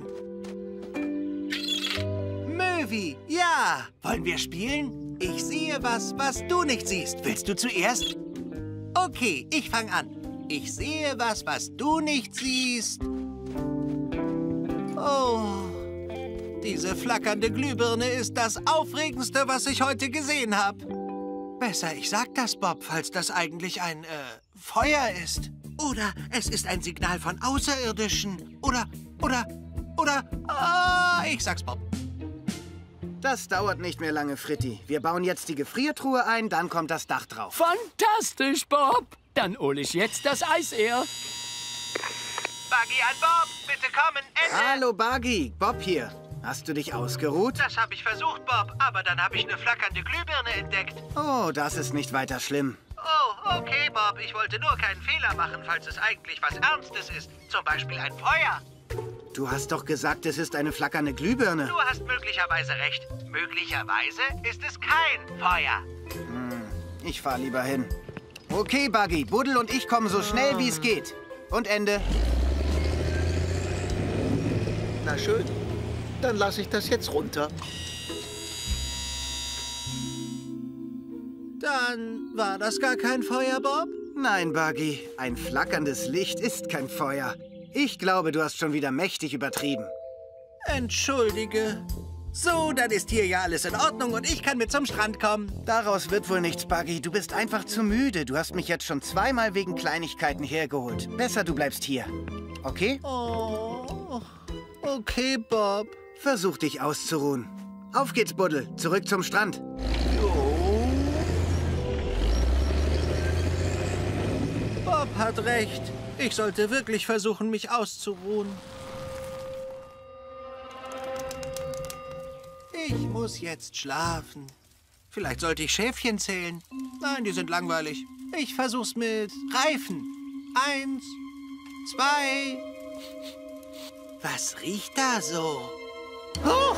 Möwi, ja. Wollen wir spielen? Ich sehe was du nicht siehst. Willst du zuerst? Okay, ich fange an. Ich sehe was du nicht siehst. Oh, diese flackernde Glühbirne ist das Aufregendste, was ich heute gesehen habe. Besser, ich sag das, Bob, falls das eigentlich ein, Feuer ist. Oder es ist ein Signal von Außerirdischen. Oder, ich sag's, Bob. Das dauert nicht mehr lange, Fritti. Wir bauen jetzt die Gefriertruhe ein, dann kommt das Dach drauf. Fantastisch, Bob. Dann hole ich jetzt das Eisehr. Buggy an Bob, bitte kommen, Ende. Hallo, Buggy. Bob hier. Hast du dich ausgeruht? Das habe ich versucht, Bob, aber dann habe ich eine flackernde Glühbirne entdeckt. Oh, das ist nicht weiter schlimm. Oh, okay, Bob. Ich wollte nur keinen Fehler machen, falls es eigentlich was Ernstes ist. Zum Beispiel ein Feuer. Du hast doch gesagt, es ist eine flackernde Glühbirne. Du hast möglicherweise recht. Möglicherweise ist es kein Feuer. Ich fahr lieber hin. Okay, Buggy. Buddel und ich kommen so schnell, wie es geht. Und Ende. Na schön. Dann lasse ich das jetzt runter. Dann war das gar kein Feuer, Bob? Nein, Buggy. Ein flackerndes Licht ist kein Feuer. Ich glaube, du hast schon wieder mächtig übertrieben. Entschuldige. So, dann ist hier ja alles in Ordnung und ich kann mit zum Strand kommen. Daraus wird wohl nichts, Buggy. Du bist einfach zu müde. Du hast mich jetzt schon zweimal wegen Kleinigkeiten hergeholt. Besser, du bleibst hier. Okay? Oh, okay, Bob. Versuch dich auszuruhen. Auf geht's, Buddel. Zurück zum Strand. Bob hat recht. Ich sollte wirklich versuchen, mich auszuruhen. Ich muss jetzt schlafen. Vielleicht sollte ich Schäfchen zählen. Nein, die sind langweilig. Ich versuch's mit Reifen. 1, 2, Was riecht da so? Hoch!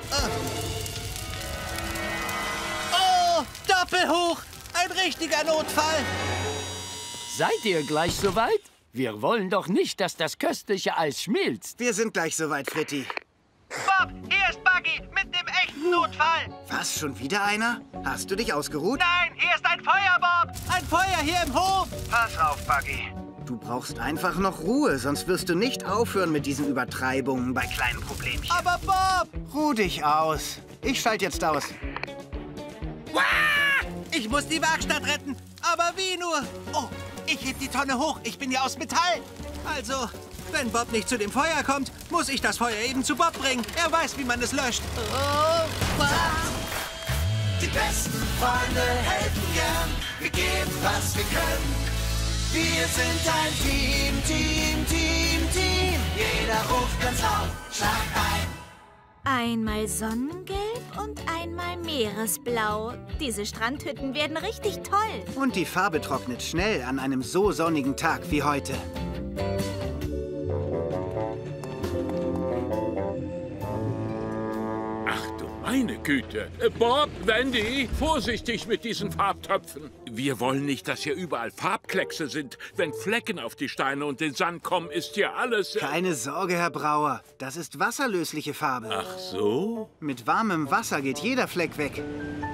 Oh, doppelhoch! Ein richtiger Notfall! Seid ihr gleich soweit? Wir wollen doch nicht, dass das köstliche Eis schmilzt. Wir sind gleich soweit, Fritti. Bob, hier ist Buggy mit dem echten Notfall. Was, schon wieder einer? Hast du dich ausgeruht? Nein, hier ist ein Feuer, Bob! Ein Feuer hier im Hof! Pass auf, Buggy. Du brauchst einfach noch Ruhe, sonst wirst du nicht aufhören mit diesen Übertreibungen bei kleinen Problemchen. Aber Bob! Ruh dich aus. Ich schalte jetzt aus. Ich muss die Werkstatt retten. Aber wie nur? Oh, ich heb die Tonne hoch. Ich bin ja aus Metall. Also, wenn Bob nicht zu dem Feuer kommt, muss ich das Feuer eben zu Bob bringen. Er weiß, wie man es löscht. Oh, die besten Freunde helfen gern. Wir geben, was wir können. Wir sind ein Team, Team, Team, Team. Jeder ruft ganz laut, schlag ein. Einmal Sonnengelb und einmal Meeresblau. Diese Strandhütten werden richtig toll. Und die Farbe trocknet schnell an einem so sonnigen Tag wie heute. Ach du meine Güte. Bob, Wendy, vorsichtig mit diesen Farbtöpfen. Wir wollen nicht, dass hier überall Farbkleckse sind. Wenn Flecken auf die Steine und den Sand kommen, ist hier alles... Keine Sorge, Herr Brauer. Das ist wasserlösliche Farbe. Ach so? Mit warmem Wasser geht jeder Fleck weg.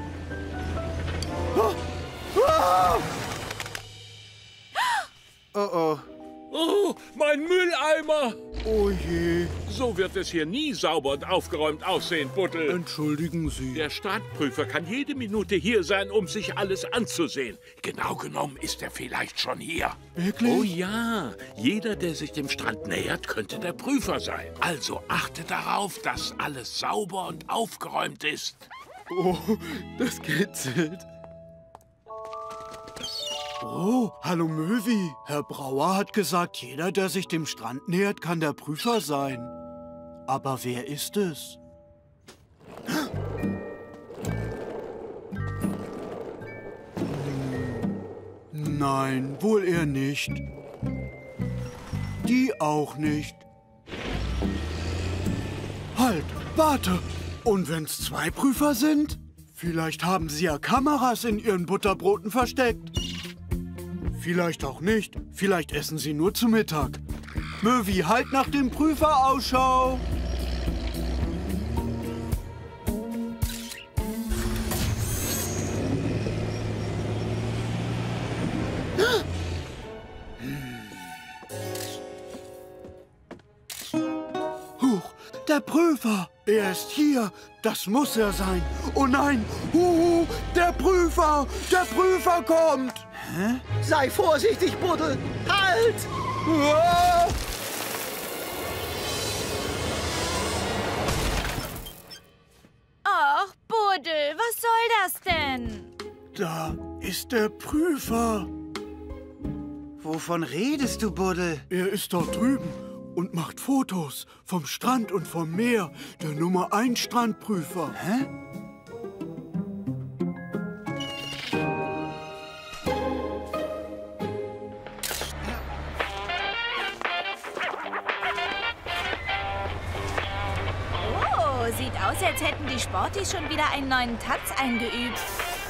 Oh oh. Oh, mein Mülleimer! Oh je. So wird es hier nie sauber und aufgeräumt aussehen, Buddel. Entschuldigen Sie. Der Strandprüfer kann jede Minute hier sein, um sich alles anzusehen. Genau genommen ist er vielleicht schon hier. Wirklich? Oh ja, jeder, der sich dem Strand nähert, könnte der Prüfer sein. Also achte darauf, dass alles sauber und aufgeräumt ist. Oh, das kitzelt. Oh, hallo Möwi. Herr Brauer hat gesagt, jeder, der sich dem Strand nähert, kann der Prüfer sein. Aber wer ist es? Nein, wohl eher nicht. Die auch nicht. Halt, warte. Und wenn's 2 Prüfer sind? Vielleicht haben sie ja Kameras in ihren Butterbroten versteckt. Vielleicht auch nicht. Vielleicht essen sie nur zu Mittag. Möwi, halt nach dem Prüfer Ausschau. Huch, der Prüfer. Er ist hier. Das muss er sein. Oh nein. Der Prüfer. Der Prüfer kommt. Hä? Sei vorsichtig, Buddel! Halt! Ach, Buddel, was soll das denn? Da ist der Prüfer. Wovon redest du, Buddel? Er ist dort drüben und macht Fotos vom Strand und vom Meer. Der Nummer 1 Strandprüfer. Hä? Sieht aus, als hätten die Sportis schon wieder einen neuen Tanz eingeübt.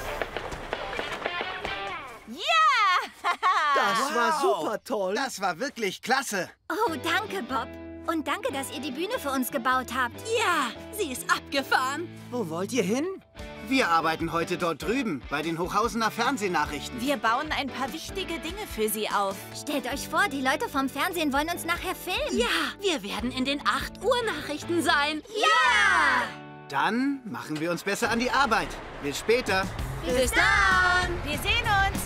Ja! Das war super toll. Das war wirklich klasse. Oh, danke, Bob. Und danke, dass ihr die Bühne für uns gebaut habt. Ja, sie ist abgefahren. Wo wollt ihr hin? Wir arbeiten heute dort drüben, bei den Hochhausener Fernsehnachrichten. Wir bauen ein paar wichtige Dinge für sie auf. Stellt euch vor, die Leute vom Fernsehen wollen uns nachher filmen. Ja, wir werden in den 8 Uhr Nachrichten sein. Ja! Dann machen wir uns besser an die Arbeit. Bis später. Bis dann! Wir sehen uns!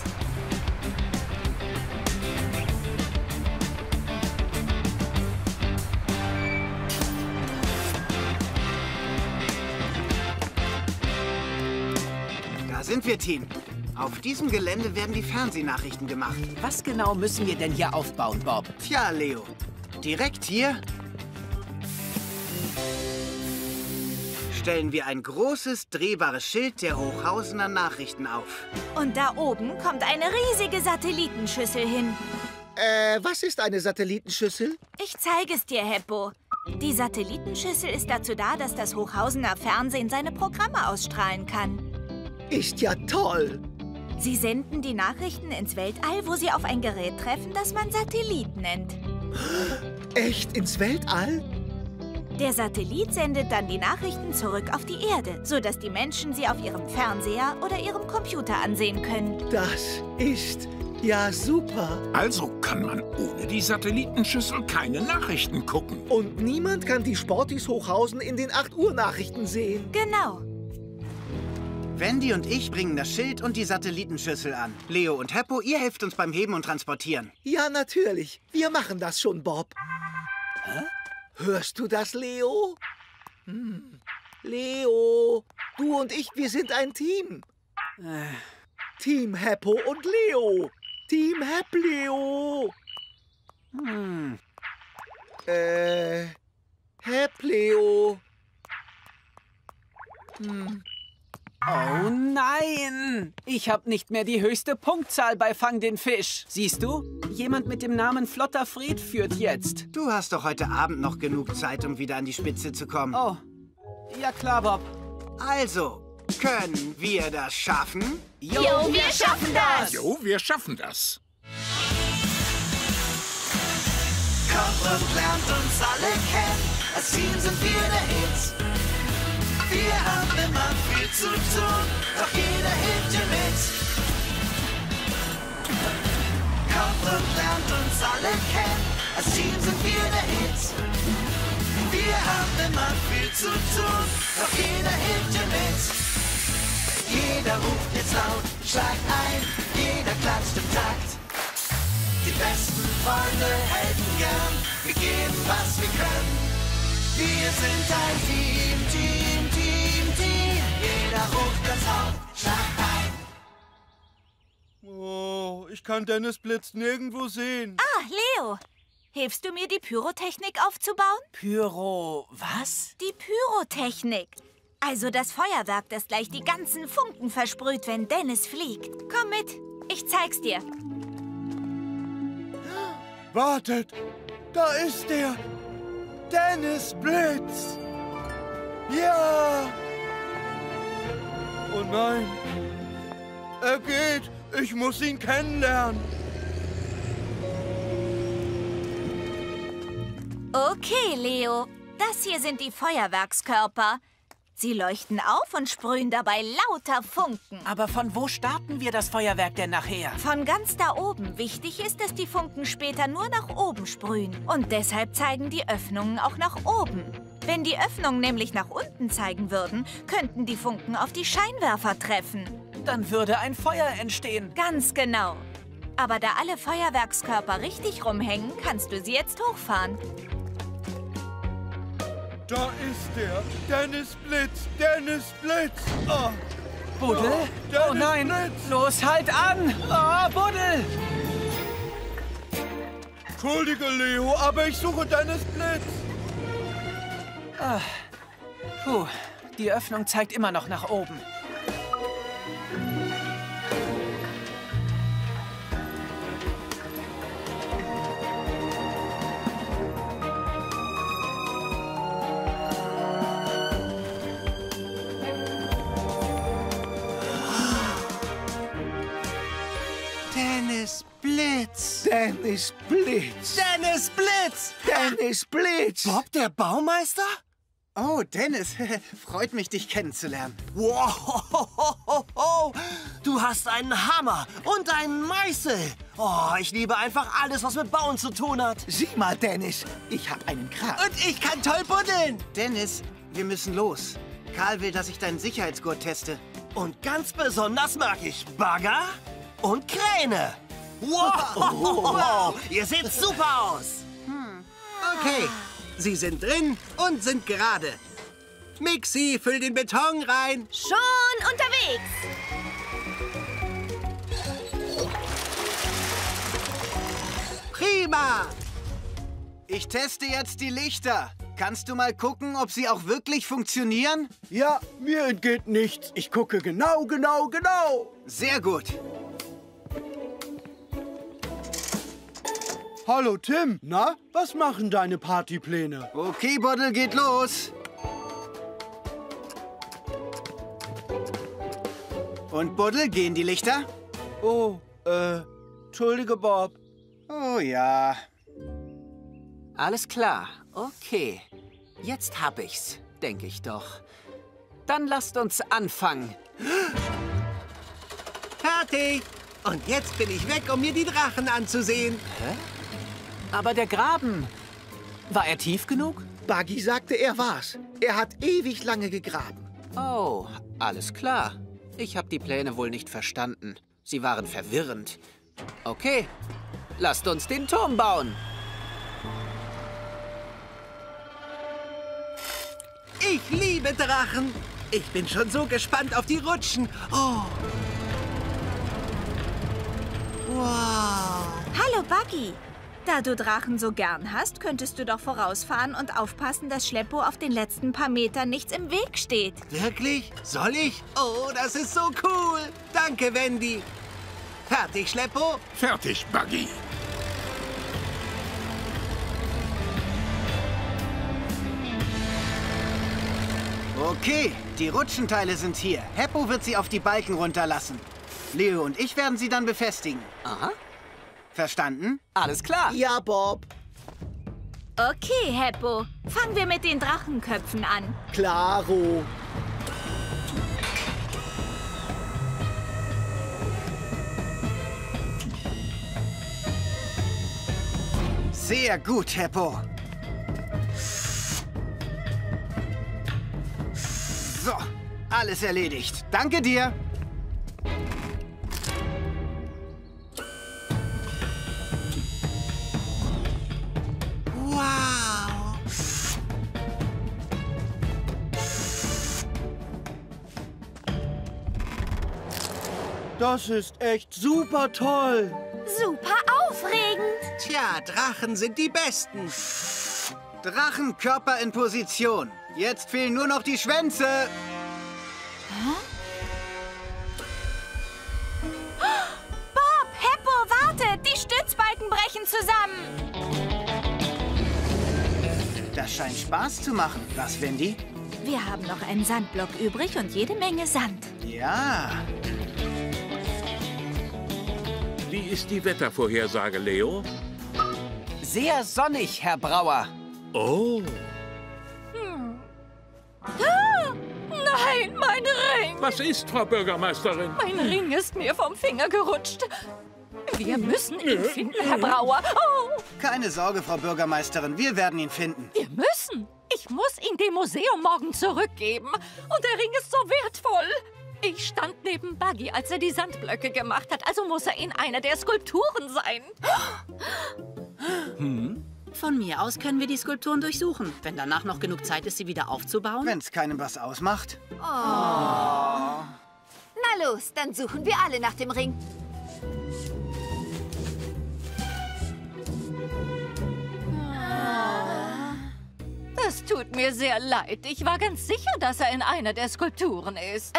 Da sind wir, Team. Auf diesem Gelände werden die Fernsehnachrichten gemacht. Was genau müssen wir denn hier aufbauen, Bob? Tja, Leo. Direkt hier stellen wir ein großes, drehbares Schild der Hochhausener Nachrichten auf. Und da oben kommt eine riesige Satellitenschüssel hin. Was ist eine Satellitenschüssel? Ich zeige es dir, Heppo. Die Satellitenschüssel ist dazu da, dass das Hochhausener Fernsehen seine Programme ausstrahlen kann. Ist ja toll. Sie senden die Nachrichten ins Weltall, wo sie auf ein Gerät treffen, das man Satellit nennt. Echt ins Weltall? Der Satellit sendet dann die Nachrichten zurück auf die Erde, sodass die Menschen sie auf ihrem Fernseher oder ihrem Computer ansehen können. Das ist ja super. Also kann man ohne die Satellitenschüssel keine Nachrichten gucken. Und niemand kann die Sportis Hochhausen in den 8 Uhr Nachrichten sehen. Genau. Wendy und ich bringen das Schild und die Satellitenschüssel an. Leo und Heppo, ihr helft uns beim Heben und Transportieren. Ja, natürlich. Wir machen das schon, Bob. Hä? Hörst du das, Leo? Leo, du und ich, wir sind ein Team. Team Heppo und Leo. Team Hepp-Leo. Hepp-Leo. Oh nein! Ich habe nicht mehr die höchste Punktzahl bei Fang den Fisch. Siehst du? Jemand mit dem Namen Flotter Fred führt jetzt. Du hast doch heute Abend noch genug Zeit, um wieder an die Spitze zu kommen. Oh, ja klar, Bob. Also, können wir das schaffen? Jo, wir schaffen das! Jo, wir schaffen das. Kommt und lernt uns alle kennen. Als Team sind wir der Hit. Wir haben immer viel zu tun, doch jeder hilft dir mit. Kommt und lernt uns alle kennen, als Team sind wir der Hit. Wir haben immer viel zu tun, doch jeder hilft dir mit. Jeder ruft jetzt laut, schlagt ein, jeder klatscht im Takt. Die besten Freunde helfen gern, wir geben, was wir können. Wir sind ein Team, Team, Team, Team. Jeder ruft uns auf, schlagt ein. Oh, ich kann Dennis Blitz nirgendwo sehen. Ah, Leo. Hilfst du mir, die Pyrotechnik aufzubauen? Pyro, was? Die Pyrotechnik. Also das Feuerwerk, das gleich die ganzen Funken versprüht, wenn Dennis fliegt. Komm mit, ich zeig's dir. Wartet, da ist er. Dennis Blitz! Ja! Oh nein! Er geht! Ich muss ihn kennenlernen! Okay, Leo. Das hier sind die Feuerwerkskörper. Sie leuchten auf und sprühen dabei lauter Funken. Aber von wo starten wir das Feuerwerk denn nachher? Von ganz da oben. Wichtig ist, dass die Funken später nur nach oben sprühen. Und deshalb zeigen die Öffnungen auch nach oben. Wenn die Öffnungen nämlich nach unten zeigen würden, könnten die Funken auf die Scheinwerfer treffen. Dann würde ein Feuer entstehen. Ganz genau. Aber da alle Feuerwerkskörper richtig rumhängen, kannst du sie jetzt hochfahren. Da ist er! Dennis Blitz! Dennis Blitz! Oh. Buddel? Oh nein! Blitz. Los, halt an! Oh, Buddel! Entschuldige, Leo, aber ich suche Dennis Blitz! Ah. Puh, die Öffnung zeigt immer noch nach oben. Dennis Blitz! Dennis Blitz! Dennis Blitz! Dennis Blitz! Bob, der Baumeister? Oh, Dennis, freut mich, dich kennenzulernen. Wow, du hast einen Hammer und einen Meißel. Oh, ich liebe einfach alles, was mit Bauen zu tun hat. Sieh mal, Dennis, ich habe einen Kran. Und ich kann toll buddeln. Dennis, wir müssen los. Karl will, dass ich deinen Sicherheitsgurt teste. Und ganz besonders mag ich Bagger und Kräne. Wow, ihr seht super aus. Okay, sie sind drin und sind gerade. Mixi, füll den Beton rein. Schon unterwegs. Prima. Ich teste jetzt die Lichter. Kannst du mal gucken, ob sie auch wirklich funktionieren? Ja, mir entgeht nichts. Ich gucke genau. Sehr gut. Hallo Tim, na, was machen deine Partypläne? Okay, Boddle, geht los. Und Buddel, gehen die Lichter? Oh, entschuldige, Bob. Oh ja. Alles klar, okay. Jetzt hab ich's, denke ich doch. Dann lasst uns anfangen. Fertig! Und jetzt bin ich weg, um mir die Drachen anzusehen. Hä? Aber der Graben, war er tief genug? Buggy sagte, er war's. Er hat ewig lange gegraben. Oh, alles klar. Ich habe die Pläne wohl nicht verstanden. Sie waren verwirrend. Okay, lasst uns den Turm bauen. Ich liebe Drachen. Ich bin schon so gespannt auf die Rutschen. Oh. Wow. Hallo, Buggy. Da du Drachen so gern hast, könntest du doch vorausfahren und aufpassen, dass Schleppo auf den letzten paar Metern nichts im Weg steht. Wirklich? Soll ich? Oh, das ist so cool. Danke, Wendy. Fertig, Schleppo? Fertig, Buggy. Okay, die Rutschenteile sind hier. Heppo wird sie auf die Balken runterlassen. Leo und ich werden sie dann befestigen. Aha. Verstanden? Alles klar. Ja, Bob. Okay, Heppo. Fangen wir mit den Drachenköpfen an. Klaro. Sehr gut, Heppo. So, alles erledigt. Danke dir. Wow. Das ist echt super toll. Super aufregend. Tja, Drachen sind die Besten. Drachenkörper in Position. Jetzt fehlen nur noch die Schwänze. Bob, Heppo, warte! Die Stützbalken brechen zusammen. Das scheint Spaß zu machen. Was, Wendy? Wir haben noch einen Sandblock übrig und jede Menge Sand. Ja. Wie ist die Wettervorhersage, Leo? Sehr sonnig, Herr Brauer. Oh. Ah, nein, mein Ring! Was ist, Frau Bürgermeisterin? Mein Ring ist mir vom Finger gerutscht. Wir müssen ihn finden, Herr Brauer. Oh. Keine Sorge, Frau Bürgermeisterin. Wir werden ihn finden. Wir müssen. Ich muss ihn dem Museum morgen zurückgeben. Und der Ring ist so wertvoll. Ich stand neben Buggy, als er die Sandblöcke gemacht hat. Also muss er in einer der Skulpturen sein. Von mir aus können wir die Skulpturen durchsuchen, wenn danach noch genug Zeit ist, sie wieder aufzubauen. Wenn es keinem was ausmacht. Oh. Na los, dann suchen wir alle nach dem Ring. Das tut mir sehr leid. Ich war ganz sicher, dass er in einer der Skulpturen ist.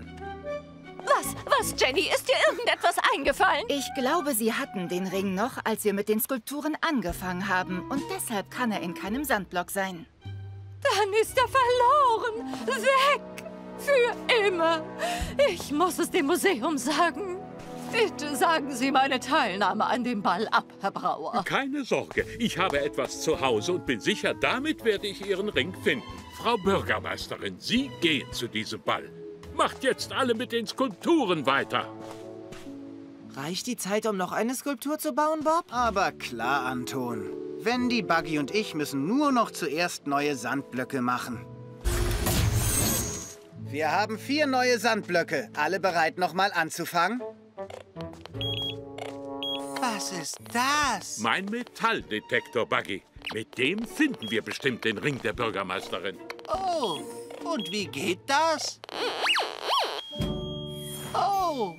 Was, Jenny? Ist dir irgendetwas eingefallen? Ich glaube, Sie hatten den Ring noch, als wir mit den Skulpturen angefangen haben. Und deshalb kann er in keinem Sandblock sein. Dann ist er verloren. Weg. Für immer. Ich muss es dem Museum sagen. Bitte sagen Sie meine Teilnahme an dem Ball ab, Herr Brauer. Keine Sorge, ich habe etwas zu Hause und bin sicher, damit werde ich Ihren Ring finden. Frau Bürgermeisterin, Sie gehen zu diesem Ball. Macht jetzt alle mit den Skulpturen weiter. Reicht die Zeit, um noch eine Skulptur zu bauen, Bob? Aber klar, Anton. Wendy, Buggy und ich müssen nur noch zuerst neue Sandblöcke machen. Wir haben 4 neue Sandblöcke. Alle bereit, nochmal anzufangen? Was ist das? Mein Metalldetektor, Buggy. Mit dem finden wir bestimmt den Ring der Bürgermeisterin. Oh, und wie geht das? Oh.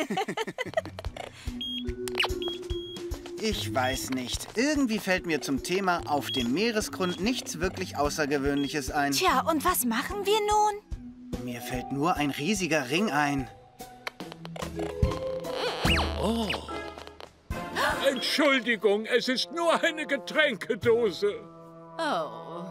Ich weiß nicht. Irgendwie fällt mir zum Thema auf dem Meeresgrund nichts wirklich Außergewöhnliches ein. Tja, und was machen wir nun? Mir fällt nur ein riesiger Ring ein. Oh. Entschuldigung, es ist nur eine Getränkedose. Oh.